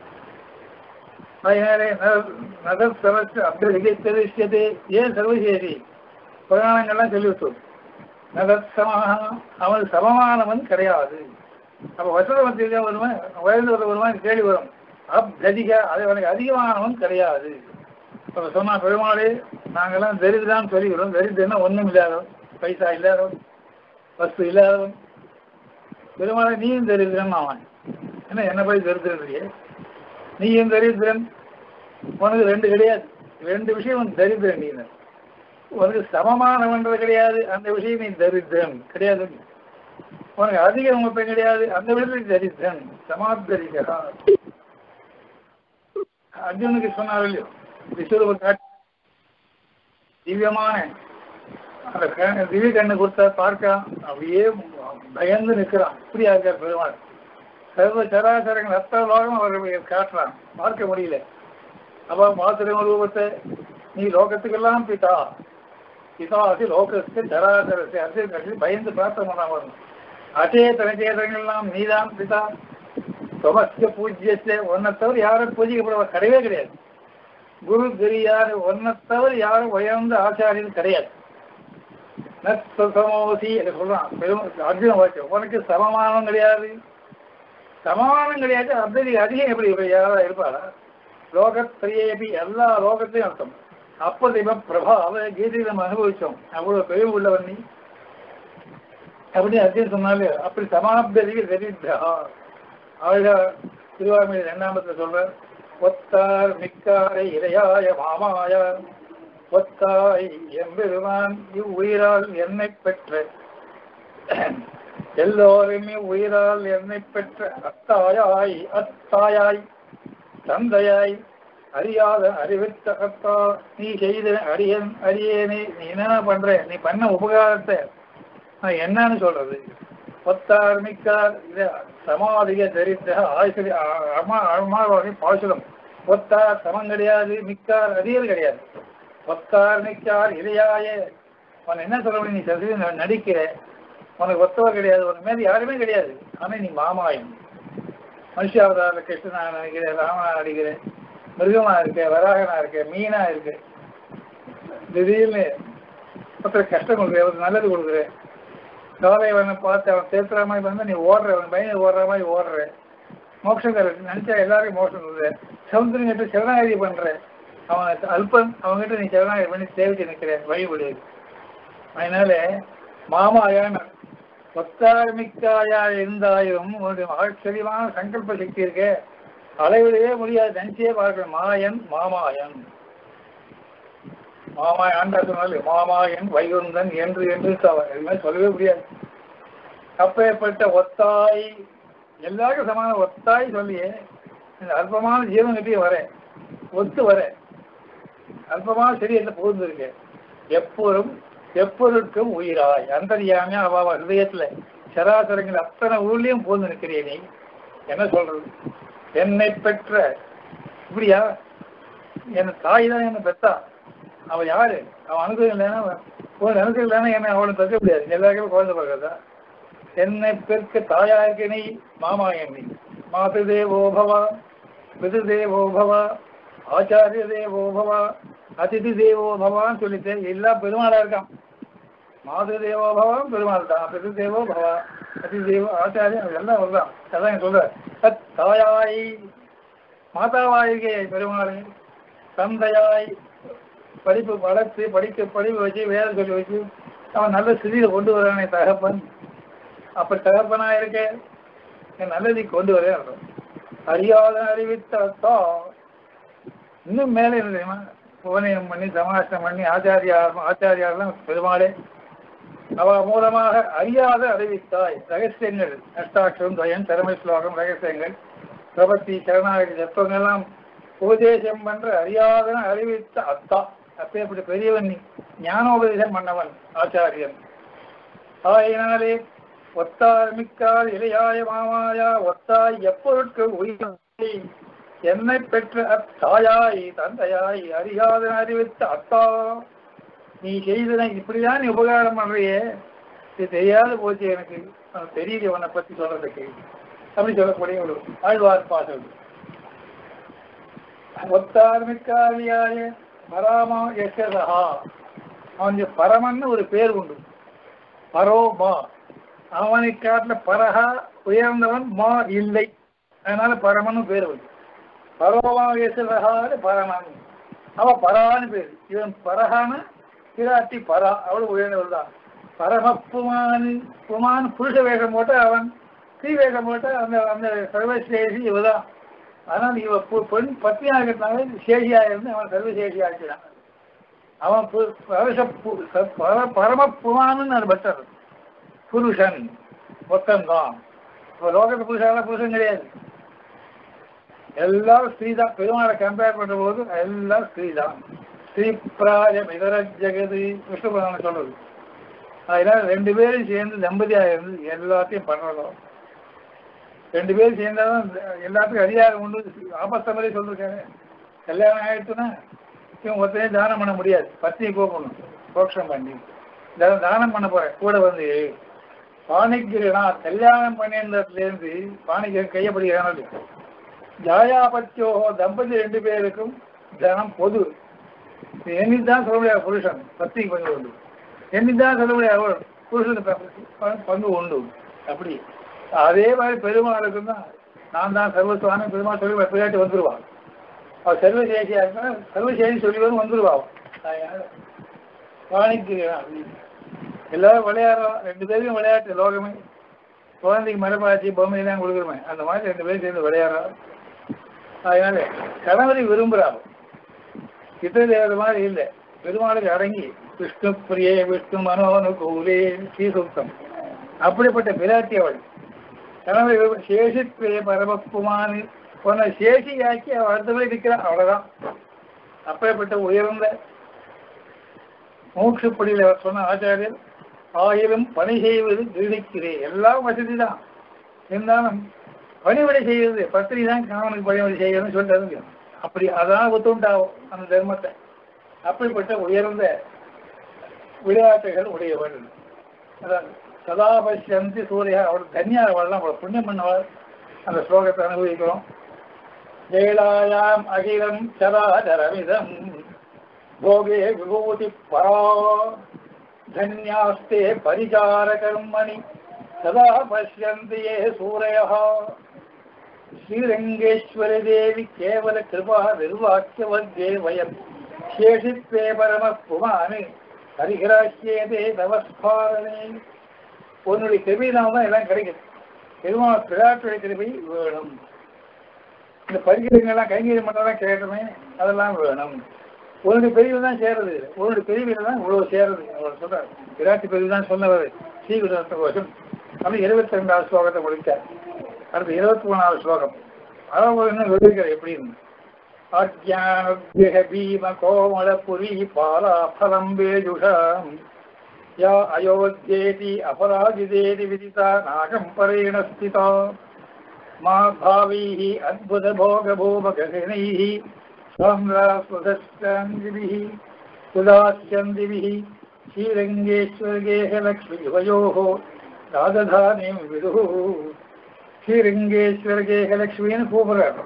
அதனாலே நதர் சமஸ்து அபிவிகத்தே. ஏன் சர்வசேஷி? புராணங்கள்லாம் சொல்லிவிட்டோம். நதத் சமஹா, அவன் சமமானவன் கிடையாது. அப்போ வசதமத்திற்காக வருவன், வயது வருவான் கேள்வி வரும். அப்கதிக, அது அவனுக்கு அதிகமானவன் கிடையாது. இப்போ சொன்னா பெருமாளே நாங்கள்லாம் தரிதிரான்னு சொல்லிக்கிறோம். தரித்திரன்னா ஒன்றும் இல்லாதவன், பைசா இல்லாதவன், வஸ்து இல்லாதவன். பெருமாளை நீயும் தரித்திரன் அவன். ஏன்னா என்ன போய் தரித்திரன் இல்லையே, நீயும் தரித்திரன். உனக்கு ரெண்டு கிடையாது, ரெண்டு விஷயம் உனக்கு தரித்திரன். நீ உனக்கு சமமானவன்றது கிடையாது, அந்த விஷயம் நீ தரித்திரன் கிடையாது. உனக்கு அதிக உங்க கிடையாது, அந்த விஷயத்தில் தரித்திரன். சமாத்தரிகா. அர்ஜுனுக்கு சொன்னார் இல்லையோ, விஸ்வரூப காட்சி திவ்யமான அந்த திவ்ய கண்ணு கொடுத்தா பார்க்க அப்படியே பயந்து நிற்கிறான். இப்படியா இருக்கார் பெருமாள். சர்வ சராசரங்கள் அத்தனை லோகம் அவர் காட்டுறான், பார்க்க முடியல. அப்ப மாத்திர ரூபத்தை நீ லோகத்துக்கெல்லாம் பிதா, பிதாசி லோகத்தை சராசரத்தை அரசியல் கட்சி பயந்து பிரார்த்தனை பண்ணாம வரணும். அச்சேதன சேதனங்கள்லாம் நீதான் பிதா. சொமஸ்க பூஜ்யத்தை ஒன்னை தவிர யாரும் பூஜிக்கப்படுவ கிடையவே கிடையாது. குரு தெரியாத ஒன்னை தவிர யாரும் உயர்ந்த ஆச்சாரியன் கிடையாது. நமோசி என்று சொல்றான் அர்ஜுன வாக்கியம். உனக்கு சமமானம் கிடையாது, சமமானம் கிடையாது. அதிகம் எப்படி யாரா இருப்பாரா? லோகத்திலேபி, எல்லா லோகத்தையும் அர்த்தம். அப்பதைவ பிரபா, அவ கீதையை நம்ம அனுபவிச்சோம். அவ்வளவு பெரிய உள்ளவன் நீ அப்படின்னு அர்ஜுன் சொன்னாலே. அப்படி சமாப்ததிக்கு தெரிந்தா அழகா திருவாரூர் 2ஆம் சொல்ற, ஒத்தார் மிக்காரை இளையாய மாமாய ஒத்தாய் எம்பெருமான் இவ்வுயிரால் என்னை பெற்ற, எல்லோருமே உயிரால் என்னை பெற்ற அத்தாயாய் அத்தாயாய் தந்தையாய் அறியாத அறிவித்த அத்தா, நீ செய்த அரியேனே, நீ என்ன பண்ற, நீ பண்ண உபகாரத்தை நான் என்னன்னு சொல்றது. ஒத்தார் மிக்கார் சமாதிக தரித்த ஆயுசரி அம்மாவோட பாசுரம். ஒத்தார் சமம் கிடையாது, மிக்கார் அதிகம் கிடையாது. ஒத்தார் மிக்கார் இளையாய, உன் என்ன சொல்ல, நீ சரி நடிக்கிற, உனக்கு ஒத்தவர் கிடையாது, உனக்கு மேலே யாருமே கிடையாது. ஆனால் நீ மாமாயன். மனுஷாவதார கிருஷ்ணனா நினைக்கிறேன், ராமனா நடிக்கிறேன், மிருகமா இருக்க, வராகனா இருக்க, மீனா இருக்கு. திடீர்னு ஒருத்தர் கஷ்டம் கொடுக்குற, ஒரு நல்லது கொடுக்குறேன். காலைவனை பார்த்து அவன் சேர்த்துற மாதிரி வந்து நீ ஓடுற, அவன் பையன் ஓடுற மாதிரி ஓடுற. மோட்சம் நினைச்சா எல்லாருக்கும் மோட்சம் கொடுக்குற. சமுத்திரம் கிட்ட சரணாகதி பண்ற, அவன் அல்பன், அவங்ககிட்ட நீ சரணாகதி பண்ணி சேவிச்சு நிற்கிற வழிபடு. அதனால மாமாயான ஒத்தார்மிக்காயா இருந்தாயும் உன்னுடைய ஆச்சரியமான சங்கல்ப சக்தி இருக்க, அளவிடவே முடியாது, நினைச்சே பார்க்கணும். மாயன் மாமாயன், மாமாயன் ஆண்டா சொன்னாலும் மாமாயன் வைகுந்தன் என்று என்று எதுவுமே சொல்லவே முடியாது. அப்பேற்பட்ட ஒத்தாய், எல்லாருக்கும் சமான ஒத்தாய் சொல்லியே இந்த அல்பமான ஜீவன்கிட்டே வர ஒத்து வர அல்பமான சரியத்தை புகுந்திருக்க. எப்போதும் எப்பொருட்கும் உயிராய் அந்தரியாமையா அவ ஹிருதயத்துல சராசரங்கள் அத்தனை ஊர்லயும் புகுந்து நிற்கிறே. நீ என்ன சொல்றது? என்னை பெற்ற இப்படியா? என் தாய் தான் என்ன பெற்றா. அவன் யாரு? அவன் அனுகிரகம் இல்லைன்னா, உன் அனுகிரகம் இல்லைன்னா என்ன அவளும் பெற்க முடியாது. எல்லாருக்கும் குழந்தை பிறகுதா. என்னை பெற்க தாயா இருக்க நீ மாமாயன். நீ மாது தேவோபவா, பிது தேவோபவா, ஆச்சாரிய தேவோபவா, அதிதி தேவோபவான்னு சொல்லிட்டு எல்லா பெருமாளா இருக்கான். மாது தேவோபவான் பெருமாள் தான், பிது தேவோபவா, அதி தேவோ ஆச்சாரியம் எல்லாம் வருதான். அதான் சொல்ற. தாயாய் மாதாவாயிருக்கே பெருமாள், தந்தையாய் படிப்பு வளர்த்து படிப்பு வச்சு வேலை சொல்லி வச்சு அவன் நல்ல ஸ்திதியில கொண்டு வரானே தகப்பன். அப்ப தகப்பனா இருக்க நல்லதை கொண்டு வர அறியாத அறிவித்தா இன்னும் மேலே தெரியுமா? புவனியம் பண்ணி சமாஷ்டம் பண்ணி ஆச்சாரியாரெல்லாம் பெருமாளே அவ மூலமாக அறியாத அறிவித்தாய் ரகசியங்கள் அஷ்டாட்சரம் துவயம் திறமை ஸ்லோகம் ரகசியங்கள் பிரபத்தி சரணாகதி தத்துவங்கள்லாம் உபதேசம் பண்ற அறியாத அறிவித்த அத்தா அப்பேற்பட்ட பெரியவன் ஞானோபதேசம் பண்ணவன் ஆச்சாரியன். ஆயினாலே ஒத்தார் மிக்கார் இளையாய மாமாயா ஒத்தாய் எப்பொருட்கு உயிரை என்னை பெற்ற அத்தாயாய் தந்தையாய் அறியாத அறிவித்த அத்தா நீ செய்த இப்படிதான் நீ உபகாரம் பண்றியே இது தெரியாத போச்சு எனக்கு தெரியல உன்னை பத்தி சொல்றதுக்கு அப்படி சொல்லக்கூடிய ஒரு ஆழ்வார் பாசல். ஒத்தார்மிக்காரியாய பராமா யசதா அவனுக்கு பரமன்னு ஒரு பேர் உண்டு. பரோமா அவனை காட்டில பரஹா உயர்ந்தவன் மா இல்லை, அதனால பரமன்னு பேர் உண்டு. பரோமா யசதா பரமன் அவன் பரான்னு பேர். இவன் பரஹான பிராட்டி பரா அவளும் உயர்ந்தவள் தான். பரமப்புமான் புமான் புருஷ வேகம் போட்ட அவன் ஸ்ரீ வேகம் போட்ட அந்த அந்த சர்வசேஷி இவதான். அதனால் இவ பெண் பத்தியாக இருக்கிறதுனால சேஷியா இருந்து அவன் சர்வசேஷியா இருக்கிறான். அவன் பரமப்புமான்னு அது பட்டர் புருஷன் மொத்தம்தான். இப்போ லோகத்து புருஷன் கிடையாது, எல்லாரும் ஸ்ரீ தான். பெருமாளை கம்பேர் பண்ற போது எல்லாம் ஸ்ரீ தான். ஸ்ரீபிராயம் இதர ஜெகது விஷ்ணு புராணம் சொல்றது. அதனால ரெண்டு பேரும் சேர்ந்து தம்பதியாக இருந்து எல்லாத்தையும் பண்றோம். ரெண்டு பேரும் சேர்ந்தாதான் எல்லாத்துக்கும் அதிகாரம் உண்டு. ஆபஸ்தமரே சொல்லிருக்காங்க, கல்யாணம் ஆயிடுச்சுன்னா இவன் ஒருத்தனையும் தானம் பண்ண முடியாது, பத்தினி கூப்பிடணும் போக்ஷம் பண்ணி தானம் பண்ண போறேன் கூட வந்து பாணிக்கிறனா கல்யாணம் பண்ணியிருந்ததுலேருந்து பாணிக்க கையப்படுகிறான். ஜாயாபத்தியோ தம்பதி ரெண்டு பேருக்கும் தனம் பொது. என்னிதான் சொல்ல முடியாது புருஷன் பத்திரிகை பங்கு உண்டு, என்னிதான் சொல்ல முடியாது புருஷனுக்கு பங்கு உண்டு. அப்படி அதே மாதிரி பெருமாளுக்கும் தான் நான் தான் சர்வசுவான பெருமாள் சொல்லி பிள்ளாட்டி வந்துருவான். அவள் சர்வசேஷியா இருந்தா சர்வசேஷி சொல்லி வந்துருவான். வாணிக்கிறான் எல்லாரும் விளையாடுறோம், ரெண்டு பேருக்கும் விளையாட்டு லோகமே. குழந்தைக்கு மரப்பாச்சி பொம்மையெல்லாம் கொடுக்குறோமே அந்த மாதிரி ரெண்டு பேரும் சேர்ந்து விளையாடுறோம். அதனால கணவரை விரும்புகிறாங்க. சித்திர தேவதை மாதிரி இல்லை, பெருமாளுக்கு அடங்கி விஷ்ணு பிரியே விஷ்ணு மனோனுகூலே ஸ்ரீசுத்தம் அப்படிப்பட்ட பிராட்டி அவள். கணவரை சேஷிப்பிரிய பரமப்புமானு உன்னை சேஷியாக்கி அவள் அடுத்தபடி நிற்கிறான், அவ்வளவுதான். அப்படிப்பட்ட உயர்ந்த மூச்சுப்படியில் அவர் சொன்ன ஆச்சாரியர் ஆயிரம் பணி செய்வது கிரகிக்கிறேன். எல்லாம் வசதி தான், இருந்தாலும் பணிவிடை செய்வது பத்திரி தான் கணவனுக்கு பணிவிடை செய்யணும்னு சொல்லிட்டு அப்படி அதான் ஒத்துண்டாகும் அந்த தர்மத்தை. அப்படிப்பட்ட உயர்ந்த விளையாட்டுகள் உடையவள். அதான் சதாபசந்தி சூரியா அவள் தன்யாவாள்லாம் அவள் புண்ணியம் பண்ணவாள். அந்த ஸ்லோகத்தை அனுபவிக்கிறோம். ஜெயலாயாம் அகிலம் சராதரமிதம் போகே விபூதி பரா தன்யாஸ்தே பரிசார கர்மணி சதா பசியந்தியே சூரயா ஸ்ரீரங்கேஸ்வரி தேவி கேவல கிருபா நிர்வாக்கியவர்கே வயம் சேஷித்வே பரம புமானு ஹரிகிராக்கியதே நமஸ்காரணே. உன்னுடைய கிருபையினால் தான் எல்லாம் கிடைக்குது. பெருமாள் பிராட்டுடைய கிருபை வேணும். இந்த பரிகிரங்கள்லாம் கைங்கரியம் பண்ணலாம் கேட்டோமே அதெல்லாம் வேணும். உன்னுடைய பிரிவு தான் சேருது, உன்னுடைய பிரிவில் தான் இவ்வளவு சேருது. அவர் சொல்றாரு பிராட்டி பிரிவு தான் சொன்னவர் ஸ்ரீகுருத்த கோஷம். அப்படி 22வது ஸ்லோகத்தை முடித்தார். அடுத்து 23வது ஸ்லோகம் அதாவது என்ன விவரிக்கிற எப்படின்னு. ஆஜ்ஞான பீம கோமல புரி பாலா பலம் வேஜுஷாம் யா அயோத்யேதி அபராஜிதேதி விதிதா நாகம் பரேண ஸ்திதா மா பாவீஹி அத்புத போக பூமகணீஹி சாம்ராஸ்வதஸ்தாந்திபிஹி சுதாஸ்யந்திபிஹி ஸ்ரீரங்கேஸ்வரகேஹ லக்ஷ்மி யுவயோஹ ராஜதானிம் விதுஹு. ஸ்ரீரங்கேஸ்வரகேஹ லக்ஷ்மின்னு கூப்பிடுறாரு.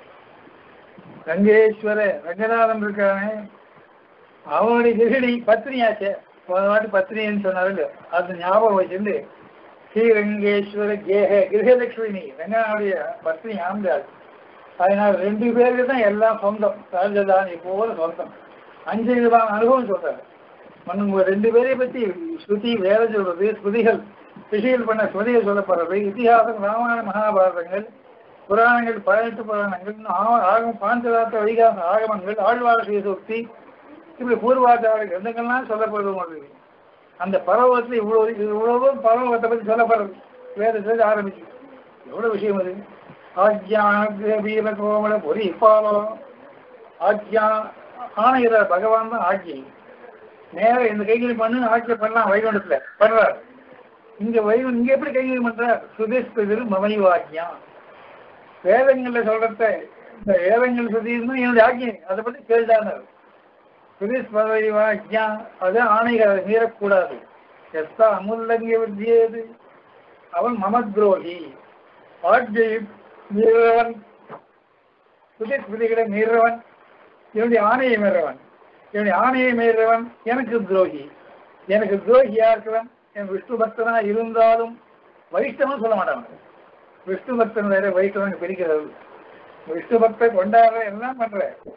ரங்கேஸ்வர ரங்கநாதன் இருக்கானே அவனுடைய கிரகிணி பத்னியாச்சே, போன வாட்டி பத்னின்னு சொன்னாரு, அது ஞாபகம் வச்சிருந்து ஸ்ரீரங்கேஸ்வர கேஹ கிரகலட்சுமி ரங்கநாடைய பத்னி ஆண்டாள். அதனால ரெண்டு பேருக்கு தான் எல்லாம் சொந்தம், ராஜதானி போல சொந்தம். 5 விதமான அனுபவம் சொல்றாரு. ரெண்டு பேரை பத்தி ஸ்ருதி வேற சொல்றது, ஸ்ருதிகள் ரிஷிகள் பண்ண ஸ்மதிகள் சொல்லப்படுறது, இதிகாசம், ராமாயண மகாபாரதங்கள், புராணங்கள், 18 புராணங்கள், ஆகம், பாஞ்சராத்திர வைகாச ஆகமங்கள், ஆழ்வார் சீசோக்தி, இப்படி பூர்வாச்சார கிரந்தங்கள்லாம் சொல்லப்படுவது. அந்த பரவத்தில் இவ்வளவு பரவத்தை பற்றி சொல்லப்படுறது வேதத்தை ஆரம்பிச்சு. எவ்வளவு விஷயம் அது. ஆக்ஞான வீர கோமல பொறி இப்பாலோ ஆக்ஞா ஆணையிற பகவான் தான் ஆட்சி. நேரம் இந்த கைகறி பண்ணு ஆட்சியை பண்ணலாம் வைகுண்டத்துல பண்றார். இங்க எப்படி கைகறி பண்றார்? சுதேஷ்பதில் மமைவாக்கியா வேதங்கள்ல சொல்றத இந்த வேதங்கள் சொல்லியிருந்தா என்னுடைய ஆக்கியம் அதை பற்றி கேள்தானார். சுதேஷ்பதிவாக்கியா அது ஆணைகள் அதை மீறக்கூடாது. எஸ்தா அமுல்லங்கிய வித்தியது அவன் மமத்ரோகி. ஆட்சியை மீறவன், சுதேஷ்பதிகளை மீறவன், என்னுடைய ஆணையை மீறவன். என்னுடைய ஆணையை மீறவன் எனக்கு துரோகி. எனக்கு துரோகியா இருக்கிறவன் என் விஷ்ணு பக்தனா இருந்தாலும் வைஷ்ணவன் சொல்ல மாட்டான். விஷ்ணு பக்தன் வேற வைஷ்ணவன் பிரிக்கிறது. விஷ்ணு பக்தன் கொண்டாடுற எல்லாம் பண்ற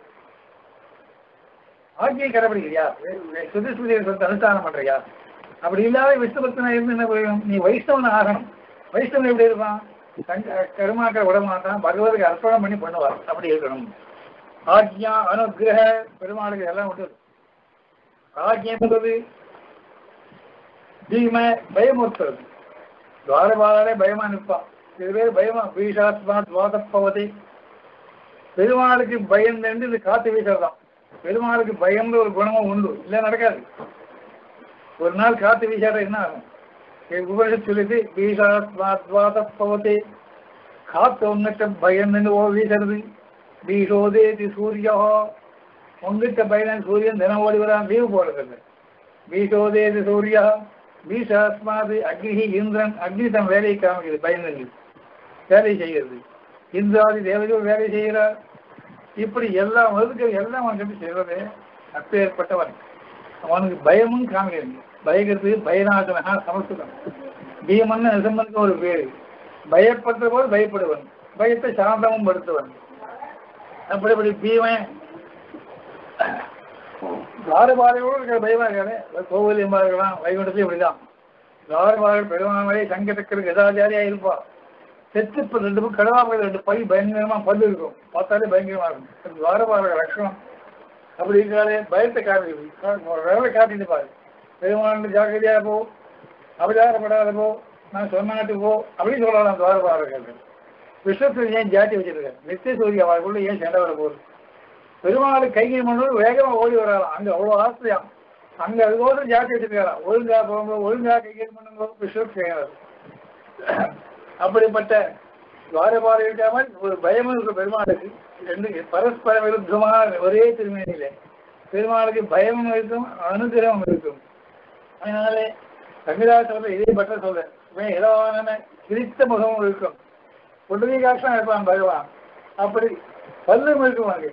ஆட்சியை கடைபிடிக்கிறியா? சுதேஷ்பதியை சொந்த அனுஷ்டானம் பண்றியா? அப்படி இல்லாத விஷ்ணு பக்தனா இருந்து என்ன போயிடும்? நீ வைஷ்ணவன் ஆகணும். வைஷ்ணவன் எப்படி இருப்பான்? கருமாக்களை விட மாட்டான், பகவதுக்கு அர்ப்பணம் பண்ணி பண்ணுவார். அப்படி இருக்கணும். ஆக்ஞா அனுகிரக பெருமாளுக்கு எல்லாம் விட்டு ஆக்ஞை தீமை பயமுறுத்துறது. துவாரபாலே பயமா நிற்பான். இது பேர் பயமா பீஷாத்மா துவாதப்பவதை. பெருமாளுக்கு பயந்து இது காத்து வீசறதான். பெருமாளுக்கு பயம்னு ஒரு குணமும் உண்டு, இல்லை நடக்காது. ஒரு நாள் காத்து வீசாட என்ன ஆகும்? உபனிஷத் சொல்லிட்டு பீஷாத்மா துவாதப்பவதை, காத்து உங்ககிட்ட பயந்து வீசுறது. பீஷோதேதி சூரியா, உங்ககிட்ட பயன் சூரியன் தினம் ஓடி வரான், லீவு போடுறது. பீஷோதேதி சூரியா பீஷாத்மாது அக்னி இந்திரன், அக்னி தன் வேலையை காமிக்கிறது, பயந்து வேலை செய்கிறது. இந்திராதி தேவதைகள் வேலை செய்கிறார். இப்படி எல்லாம் மதுக்கள் எல்லாம் அவன் செய்வது. அப்பேற்பட்டவன் அவனுக்கு பயமும் காமிக்கிறது. பயக்கிறதுக்கு பயநாசனா சமஸ்கிருதம். பீமன் நிசம்பனுக்கு ஒரு பேரு. பயப்படுற போது பயப்படுவன், பயத்தை சாந்தமும் படுத்துவன். அப்படி பீமன் தாரபாதையோடு இருக்கிற பயமா இருக்காரு. கோவிலியமா இருக்கலாம், வைகுண்டத்தையும் இப்படிதான். தாரபாதர் பெருமானே சங்கடத்திற்கு கதாச்சாரியா இருப்பா. செத்து 2 கடவாமல் 2 பை பயங்கரமா பல்லு இருக்கும், பார்த்தாலே பயங்கரமா இருக்கும். துவாரபாத லட்சணம். அப்படி இருக்காலே பயத்தை காட்டிட்டு பாரு. பெருமான ஜாக்கிரதையா போ, அபச்சாரப்படாத போ, நான் சொன்னாட்டு போ அப்படின்னு சொல்லலாம். துவாரபாதர்கள் விஸ்வத்தில் ஏன் ஜாட்டி வச்சிருக்காரு? நித்திய சூரிய அவர்களுக்குள்ள ஏன் சண்டை வர போகுது? பெருமாள் கைகை மண்ணோடு வேகமா ஓடி வராலாம். அங்க அவ்வளவு ஆசையாம். அங்க அதுபோது ஜாட்டி வச்சிருக்காராம். ஒழுங்கா போகும்போது ஒழுங்கா கைகை பண்ணும்போது விஸ்வத் செய்யறாரு. அப்படிப்பட்ட துவாரபாதை இருக்காமல் ஒரு பயமும் இருக்க பெருமாளுக்கு. 2 பரஸ்பர விருத்தமான ஒரே திருமேனியில பெருமாளுக்கு பயமும் இருக்கும், அனுகிரகமும் இருக்கும். அதனாலே சங்கரா சொல்ற இதே பட்ட சொல்ற ஏதான கிரித்த முகமும் இருக்கும். புண்டரீகாட்சம் இருப்பான் பகவான். அப்படி பல்லும் இருக்குவாங்க.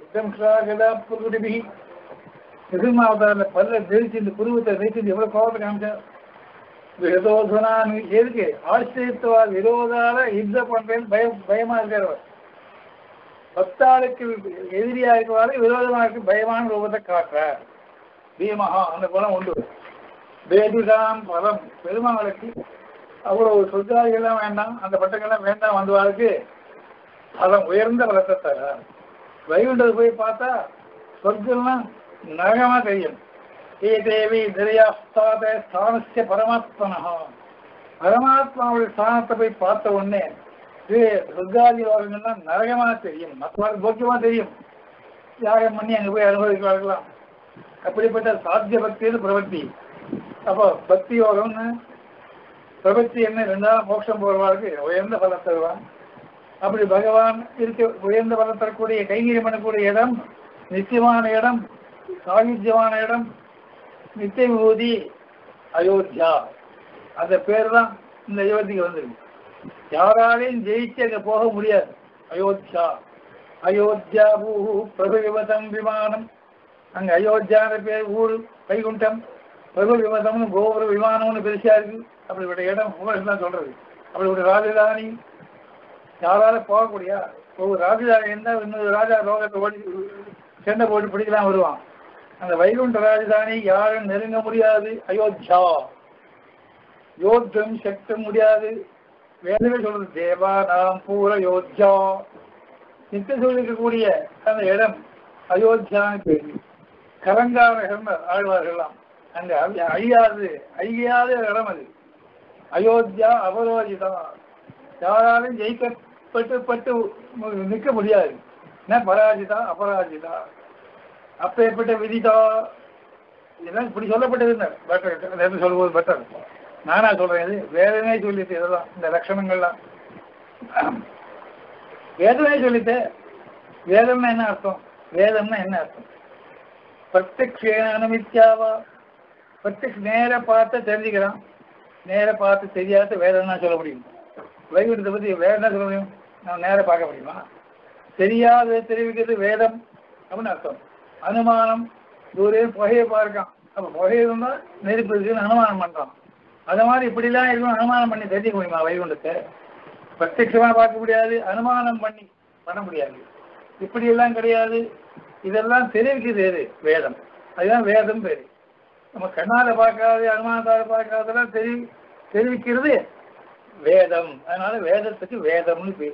நிருமாவதாரில் பல்ல நெரிச்சு, இந்த புருவத்தை நெரிச்சு எவ்வளவு கோபத்தை காமிச்சா. விரோதனான் எதுக்கு? ஆச்சரியத்துவார் விரோதால யுத்தம் பண்றேன்னு பயமா இருக்கிறவர். பக்தாளுக்கு எதிரியா இருக்கிறவாரு விரோதமா இருக்கு பயமான ரூபத்தை காட்டுறார். பீமஹா அந்த குணம் உண்டு. வேதுதாம் பலம். பெருமாளுக்கு அவ்வளவு சொத்தாதிகள்லாம் வேண்டாம், அந்த பட்டங்கள்லாம் வேண்டாம். வந்தவாளுக்கு பலம், உயர்ந்த பலத்தை தர. வைகுண்டது போய் பார்த்தா சொர்க்கம்லாம் நரகமா தெரியும். ஏ தேவி திரையாஸ்தாத ஸ்தானஸ்ய பரமாத்மனா. பரமாத்மாவுடைய ஸ்தானத்தை போய் பார்த்த உடனே சொர்க்காதி லோகங்கள்லாம் நரகமா தெரியும், மற்றவர்கள் போக்கியமா தெரியும். யாகம் பண்ணி அங்கே போய் அனுபவிக்கிறார்களாம். அப்படிப்பட்ட சாத்திய பக்தின்னு பிரபத்தி. அப்போ பக்தி யோகம்னு பிரபத்தி என்ன 2ஆம் மோட்சம் போறவாளுக்கு உயர்ந்த பலம் தருவான். அப்படி பகவான் இருக்க உயர்ந்த பலம் தரக்கூடிய கைங்கரி பண்ணக்கூடிய இடம், நித்தியமான இடம், சாகித்யமான இடம், நித்திய விபூதி அயோத்தியா. அந்த பேர் தான் இந்த அயோத்திக்கு வந்திருக்கு. யாராலையும் ஜெயிச்சு அங்கே போக முடியாது. அயோத்தியா அயோத்தியா பூ பிரபு விமதம் விமானம். அங்கே அயோத்தியான பேர் ஊர் வைகுண்டம். பிரபு விமதம்னு கோபுர விமானம்னு பெருசா இருக்கு. அப்படிப்பட்ட இடம் தான் சொல்றது. அப்படிப்பட்ட ராஜதானி யாரால போகக்கூடியா? ஒரு ராஜதானி இருந்தால் இன்னொரு ராஜா லோகத்தை ஓடி சண்டை போட்டு பிடிக்கலாம் வருவான். அந்த வைகுண்ட ராஜதானி யாரும் நெருங்க முடியாது. அயோத்தியா யோத்தம் சக்த முடியாது. வேதமே சொல்றது தேவா நாம் பூர யோத்தியா. நித்திய சொல்லிருக்கக்கூடிய அந்த இடம் அயோத்தியான்னு பேரு. கலங்காரகம் ஆழ்வார்கள்லாம் அந்த அழியாத இடம் அது. அயோத்தியா அபரோஜிதா, யாராலும் ஜெயிக்கப்பட்டு நிற்க முடியாது. என்ன பராஜிதா அபராஜிதா, அப்பேற்பட்ட விதிதா. இதெல்லாம் இப்படி சொல்லப்பட்டது பெட்டர் சொல்லும்போது பெட்டர். நானா சொல்றேன், இது வேதமே சொல்லிட்டு இதெல்லாம் இந்த லட்சணங்கள்லாம் வேதமே சொல்லிட்டு. வேதம்னா என்ன அர்த்தம்? வேதம்னா என்ன அர்த்தம்? பிரத்யக்ஷேனமித்யாவா, பிரத்யக்ஷ நேர பார்த்து தெரிஞ்சுக்கிறான். நேர பார்த்து தெரியாத வேதம்னா சொல்ல முடியும். வைகுண்டத்தை பற்றி வேற என்ன சொல்ல முடியும்? நம்ம நேர பார்க்க முடியுமா? தெரியாத தெரிவிக்கிறது வேதம் அப்படின்னு அர்த்தம். அனுமானம், தூரே புகையை பார்க்கான். அப்போ புகையை இருந்தால் நெருப்பு இருக்குன்னு அனுமானம் பண்ணுறான். அது மாதிரி இப்படிலாம் இருக்கணும். அனுமானம் பண்ணி தெரிஞ்சுக்க முடியுமா வைகுண்டத்தை? பிரத்யட்சமாக பார்க்க முடியாது, அனுமானம் பண்ண முடியாது. இப்படியெல்லாம் கிடையாது. இதெல்லாம் தெரிவிக்கிறது எது? வேதம். அதுதான் வேதம் பேரு. நம்ம கண்ணால் பார்க்காது, அனுமானத்தால் பார்க்காதெல்லாம் தெரிவிக்கிறது வேதம். அதனால வேதத்துக்கு வேதம்னு பேர்.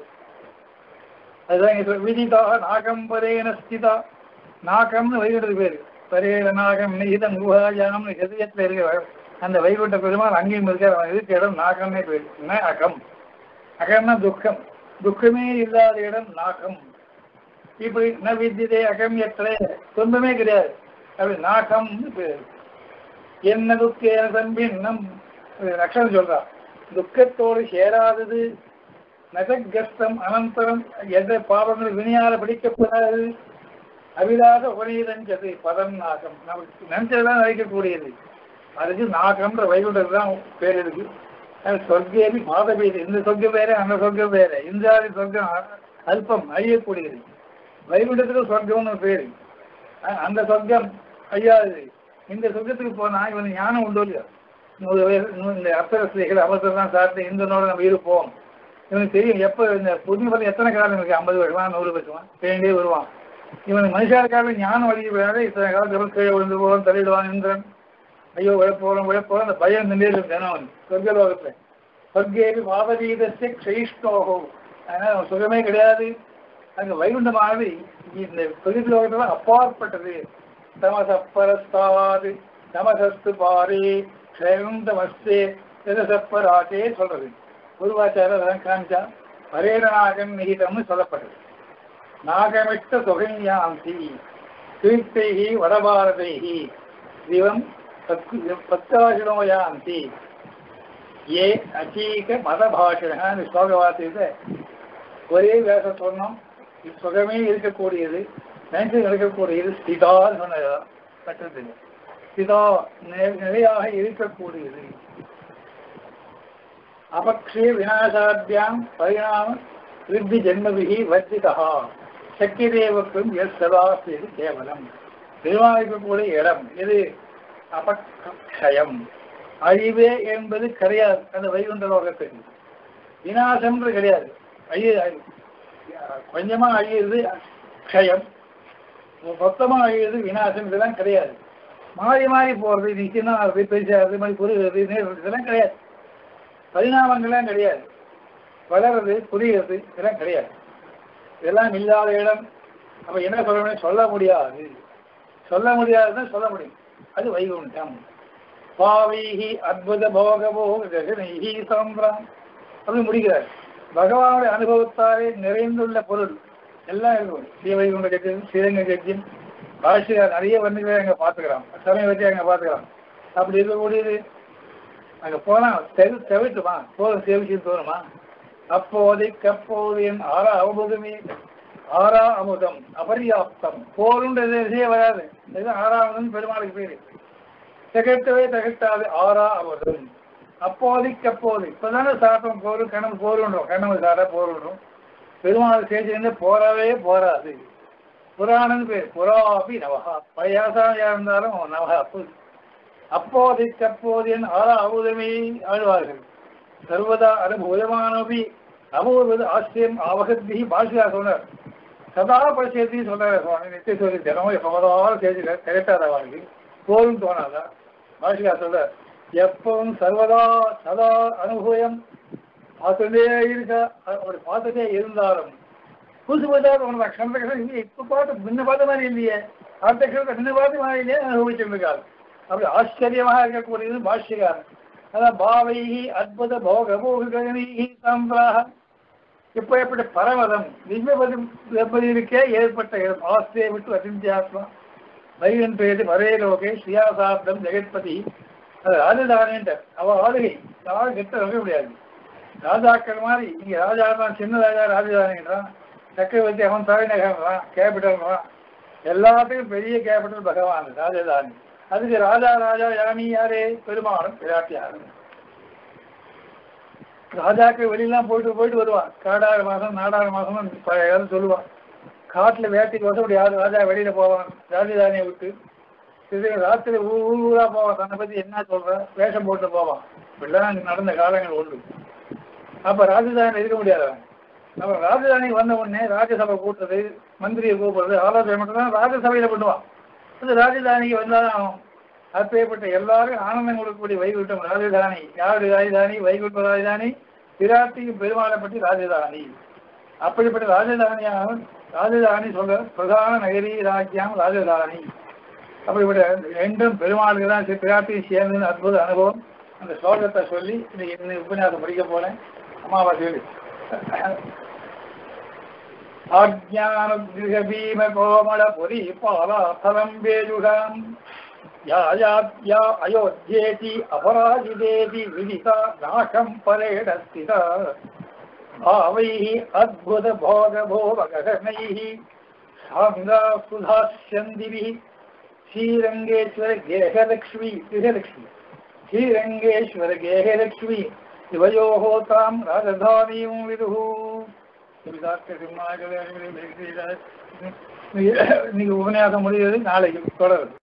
அதுதான் விதிதாக நாகம் பரேன ஸ்திதா. நாகம்னு வைகுண்டத்துக்கு பேரு. பரேன நாகம் நிகிதம் குஹாயானம்னு ஹிருதயத்தில் இருக்கிற அந்த வைகுண்ட பெருமாள் அங்கேயும் இருக்க இடம் நாகம்னே பேரு. அகம். அகம்னா துக்கம். துக்கமே இல்லாத இடம் நாகம். இப்படி ந வித்தியதே அகம் எத்தனை துன்பமே கிடையாது. அப்படி நாகம்னு பேரு. என்ன துக்கேன சம்பின்னம் லட்சணம் சொல்றா. துக்கத்தோடு சேராதது. நகஸ்தம் அனந்தரம் எந்த பாவங்கள் வினையால பிடிக்கப்படாது. அவிலாத உபநீதஞ்சது பதம் நாகம். நமக்கு நினைச்சதெல்லாம் வைக்கக்கூடியது. அதுக்கு நாகம்ன்ற வைகுண்டத்துக்கு தான் பேர் இருக்கு. சொர்க்கேபி மாதபீது. இந்த சொர்க்கம் வேற, அந்த சொர்க்கம் வேற. இந்தியாவின் சொர்க்கம் அல்பம், அழியக்கூடியது. வைகுண்டத்துக்கு சொர்க்கம்னு பேரு. அந்த சொர்க்கம் அழியாது. இந்த சொர்க்கத்துக்கு போனா இவன் ஞானம் உண்டு இல்லையா? இந்த அப்சரஸ்திகள் அவசரம் சாப்பிட்டு இந்தனோட நம்ம இருப்போம். இவனுக்கு தெரியும் எப்போ இந்த புதுமை எத்தனை காலம் இருக்கு. 50 வருஷமா 100 வருஷமா தேண்டே வருவான். இவனுக்கு மனுஷாருக்காக ஞானம் வழி விடாத இத்தனை காலத்துக்கு கீழே விழுந்து போவோம், தள்ளிடுவான் இந்திரன். ஐயோ விழப்போறோம் அந்த பயம் நின்று தினம் சொர்க்கலோகத்துல. சொர்க்கேபி மாவதீதத்தை க்ஷயிஷ்டோகோ. அதனால அவன் சுகமே கிடையாது. அங்கே வைகுண்டமானது இந்த சொர்க்கலோகத்துல அப்பாற்பட்டது. தமசப்பரஸ்தாது தமசஸ்து பாரே க்ஷயந்தமஸ்தே எதசப்பராட்டே சொல்றது. குருவாச்சாரியர் அதெல்லாம் காமிச்சா பரேரநாகம் நிகிதம்னு சொல்லப்பட்டது. நாகமிட்ட சுகன்யாந்தி தீர்த்தைகி வடபாரதைகி திவம் பத்தாசினோயாந்தி ஏ அச்சீக மதபாஷின ஸ்லோகவாசியத்தை ஒரே வேச சொன்னோம். சுகமே இருக்கக்கூடியது, நினைச்சு நடக்கக்கூடியது ஸ்திதான்னு சொன்னதுதான் கட்டது. ஸ்திதா நிலையாக இருக்கக்கூடியது. அபக்ஷே விநாசாத்தியாம் பரிணாம விருத்தி ஜென்மபிகி வர்த்திதா சக்கியதேவக்கும் எஸ் சதா செய்து கேவலம். நிர்வாகிக்கக்கூடிய இடம் இது அபக்ஷயம். அழிவே என்பது கிடையாது. அந்த வைகுண்ட லோகத்துக்கு விநாசம்ன்றது கிடையாது. கொஞ்சமா அழியிறது க்ஷயம், மொத்தமா அழியிறது விநாசம். இதெல்லாம் கிடையாது. மாறி மாறி போறது, நிச்சயம் அது பெருசாகிறது, மாதிரி புரிகிறது, இதெல்லாம் கிடையாது. பரிணாமங்கள்லாம் கிடையாது. வளர்றது, புரிகிறது, இதெல்லாம் கிடையாது. இதெல்லாம் இல்லாத இடம். அப்ப என்ன சொல்லணும்? சொல்ல முடியாது. சொல்ல முடியாதுதான் சொல்ல முடியும். அது வைகுண்டம். பாவைஹி அத்புத போகபோகி சாம்பிராம் அப்படி முடிக்கிறார். பகவானுடைய அனுபவத்தாலே நிறைந்துள்ள பொருள் எல்லாம் இருக்கும். ஸ்ரீவைகுண்ட கட்சியம், ஸ்ரீரங்க கட்சியம், பாஷியார் நிறைய வர்ணிகளை அங்கே பார்த்துக்கிறான். சமயம் வச்சு அங்கே பார்த்துக்கிறான். அப்படி இருக்கக்கூடியது அங்கே போனால் தவிர்த்துமா போதும், சேவிச்சு தோணுமா? அப்போதைக்கப்போது என் ஆறா அமுதமே. ஆறா அமுதம் அபரியாப்தம். போருன்றதே வராது. இதுதான் ஆறாவதுன்னு பெருமாளுக்கு பேரு. திகட்டவே திகட்டாது ஆறா அமுதம். அப்போதைக்கப்போது இப்பதானே சாப்பிட்டோம் போரு, கணம் போருன்றோம். கண்ணம் சாப்பிட்டா போருன்றோம். பெருமாள் சேர்ந்து போறவே போராது. புராணம் பேர். புறாபி நவகா. பயாசாமியா இருந்தாலும் நவகா. அப்போதைக்கப்போது என் ஆறா அமுதமே ஆழ்வார்கள். சர்வதா அனுபூயமானபி அபூர்வது ஆசிரியம் அவகத்தி பாஷியா சொன்னார். சதா பரிசேத்தி சொல்றாரு சுவாமி. நித்திய சொல்லி தினமும் எப்போதாலும் சேர்த்து திகட்டாத வாழ்க்கை போரும் தோணாதா? பாஷியா சொல்றார். எப்பவும் சர்வதா சதா அனுபவம் பார்த்துட்டே இருக்க, அப்படி பார்த்துட்டே இருந்தாலும் புதுசு புதுசாக உனக்கு கஷ்டம் இல்லையே, இப்போ பார்த்து முன்ன பார்த்த மாதிரி இல்லையே, அடுத்த கஷ்டத்தை முன்ன பார்த்த மாதிரி இல்லையே அனுபவிச்சிருக்காரு. அப்படி ஆச்சரியமாக இருக்கக்கூடியது பாஷ்யகாரன். அதான் பாவைகி அற்புத போக போகி சாம்பிராக இப்ப பரமதம் திவ்யபதிக்கே ஏற்பட்ட ஆஸ்தியை விட்டு அசிந்தியாத்மா வைகன் பேரு வரே லோகே ஸ்ரீயாசாப்தம் ஜெகத்பதி. அது ராஜதானின்ற அவ ஆளுகை யாரும் கெட்ட வைக்க முடியாது. ராஜாக்கள் மாதிரி இங்க ராஜா தான், சின்ன ராஜா ராஜதானின்றான், சக்கரவர்த்தி அவன் தலைநகர்ன்றான், கேபிட்டல்ன்றான். எல்லாத்துக்கும் பெரிய கேபிட்டல் பகவான் ராஜதானி. அதுக்கு ராஜா ராஜா யானி யாரே? பெருமாளும் பிராட்டியாரும். ராஜாக்கள் வெளியெல்லாம் போயிட்டு வருவான். காடாறு மாசம் நாடாறு மாசம் யாரும் சொல்லுவான். காட்டுல வேட்டைக்கு வந்து அப்படி யாரும் ராஜா வெளியில போவான் ராஜதானியை விட்டு. இது ராத்திரி ஊரா போவான். தன்னை பத்தி என்ன சொல்ற வேஷம் போட்டு போவான். இப்படிலாம் நடந்த காலங்கள் உண்டு. அப்ப ராஜதானி இருக்க முடியாது. நம்ம ராஜதானிக்கு வந்த உடனே ராஜ்யசபை கூட்டுறது, மந்திரியை கூப்பிடுறது, ஆலோசனை மட்டும் தான் ராஜ்யசபையில பண்ணுவான். அது ராஜதானிக்கு வந்தாலும் ஆகும். அப்பேற்பட்ட எல்லாரும் ஆனந்தம் கொடுக்கக்கூடிய வைகுண்டம் ராஜதானி. யாருடைய ராஜதானி? வைகுண்ட ராஜதானி, பிராட்டியும் பெருமாளை பற்றி ராஜதானி. அப்படிப்பட்ட ராஜதானியாக ராஜதானி சொல்ற பிரதான நகரி ராஜ்யம் ராஜதானி. அப்படிப்பட்ட ரெண்டும் பெருமாளுக்கு தான் பிராட்டியும் சேர்ந்து அற்புத அனுபவம். அந்த ஸ்லோகத்தை சொல்லி இன்னைக்கு உபன்யாசம் படிக்க போனேன். அமாவாசை ஆஜ்ஞான பீம கோமள புரி பாலாசலம் வேஜுகாம் யாயாத்யா அயோத்யேதி அபராஜிதேதி விதிதா நாகம் பரேடஸ்திதா பாவைஹி அத்புத போக போககர்ணைஹி சாங்கா சுதாஸ்யந்திபிஹி ஸ்ரீரங்கேஸ்வர கேகலக்ஷ்மி கிரகலக்ஷ்மி ஸ்ரீரங்கேஸ்வர கேகலக்ஷ்மி இவயோஹோ தாம் ராஜதானியும் விதுஹு. இன்னைக்கு உபன்யாசம் முடிகிறது. நாளைக்கு தொடருது.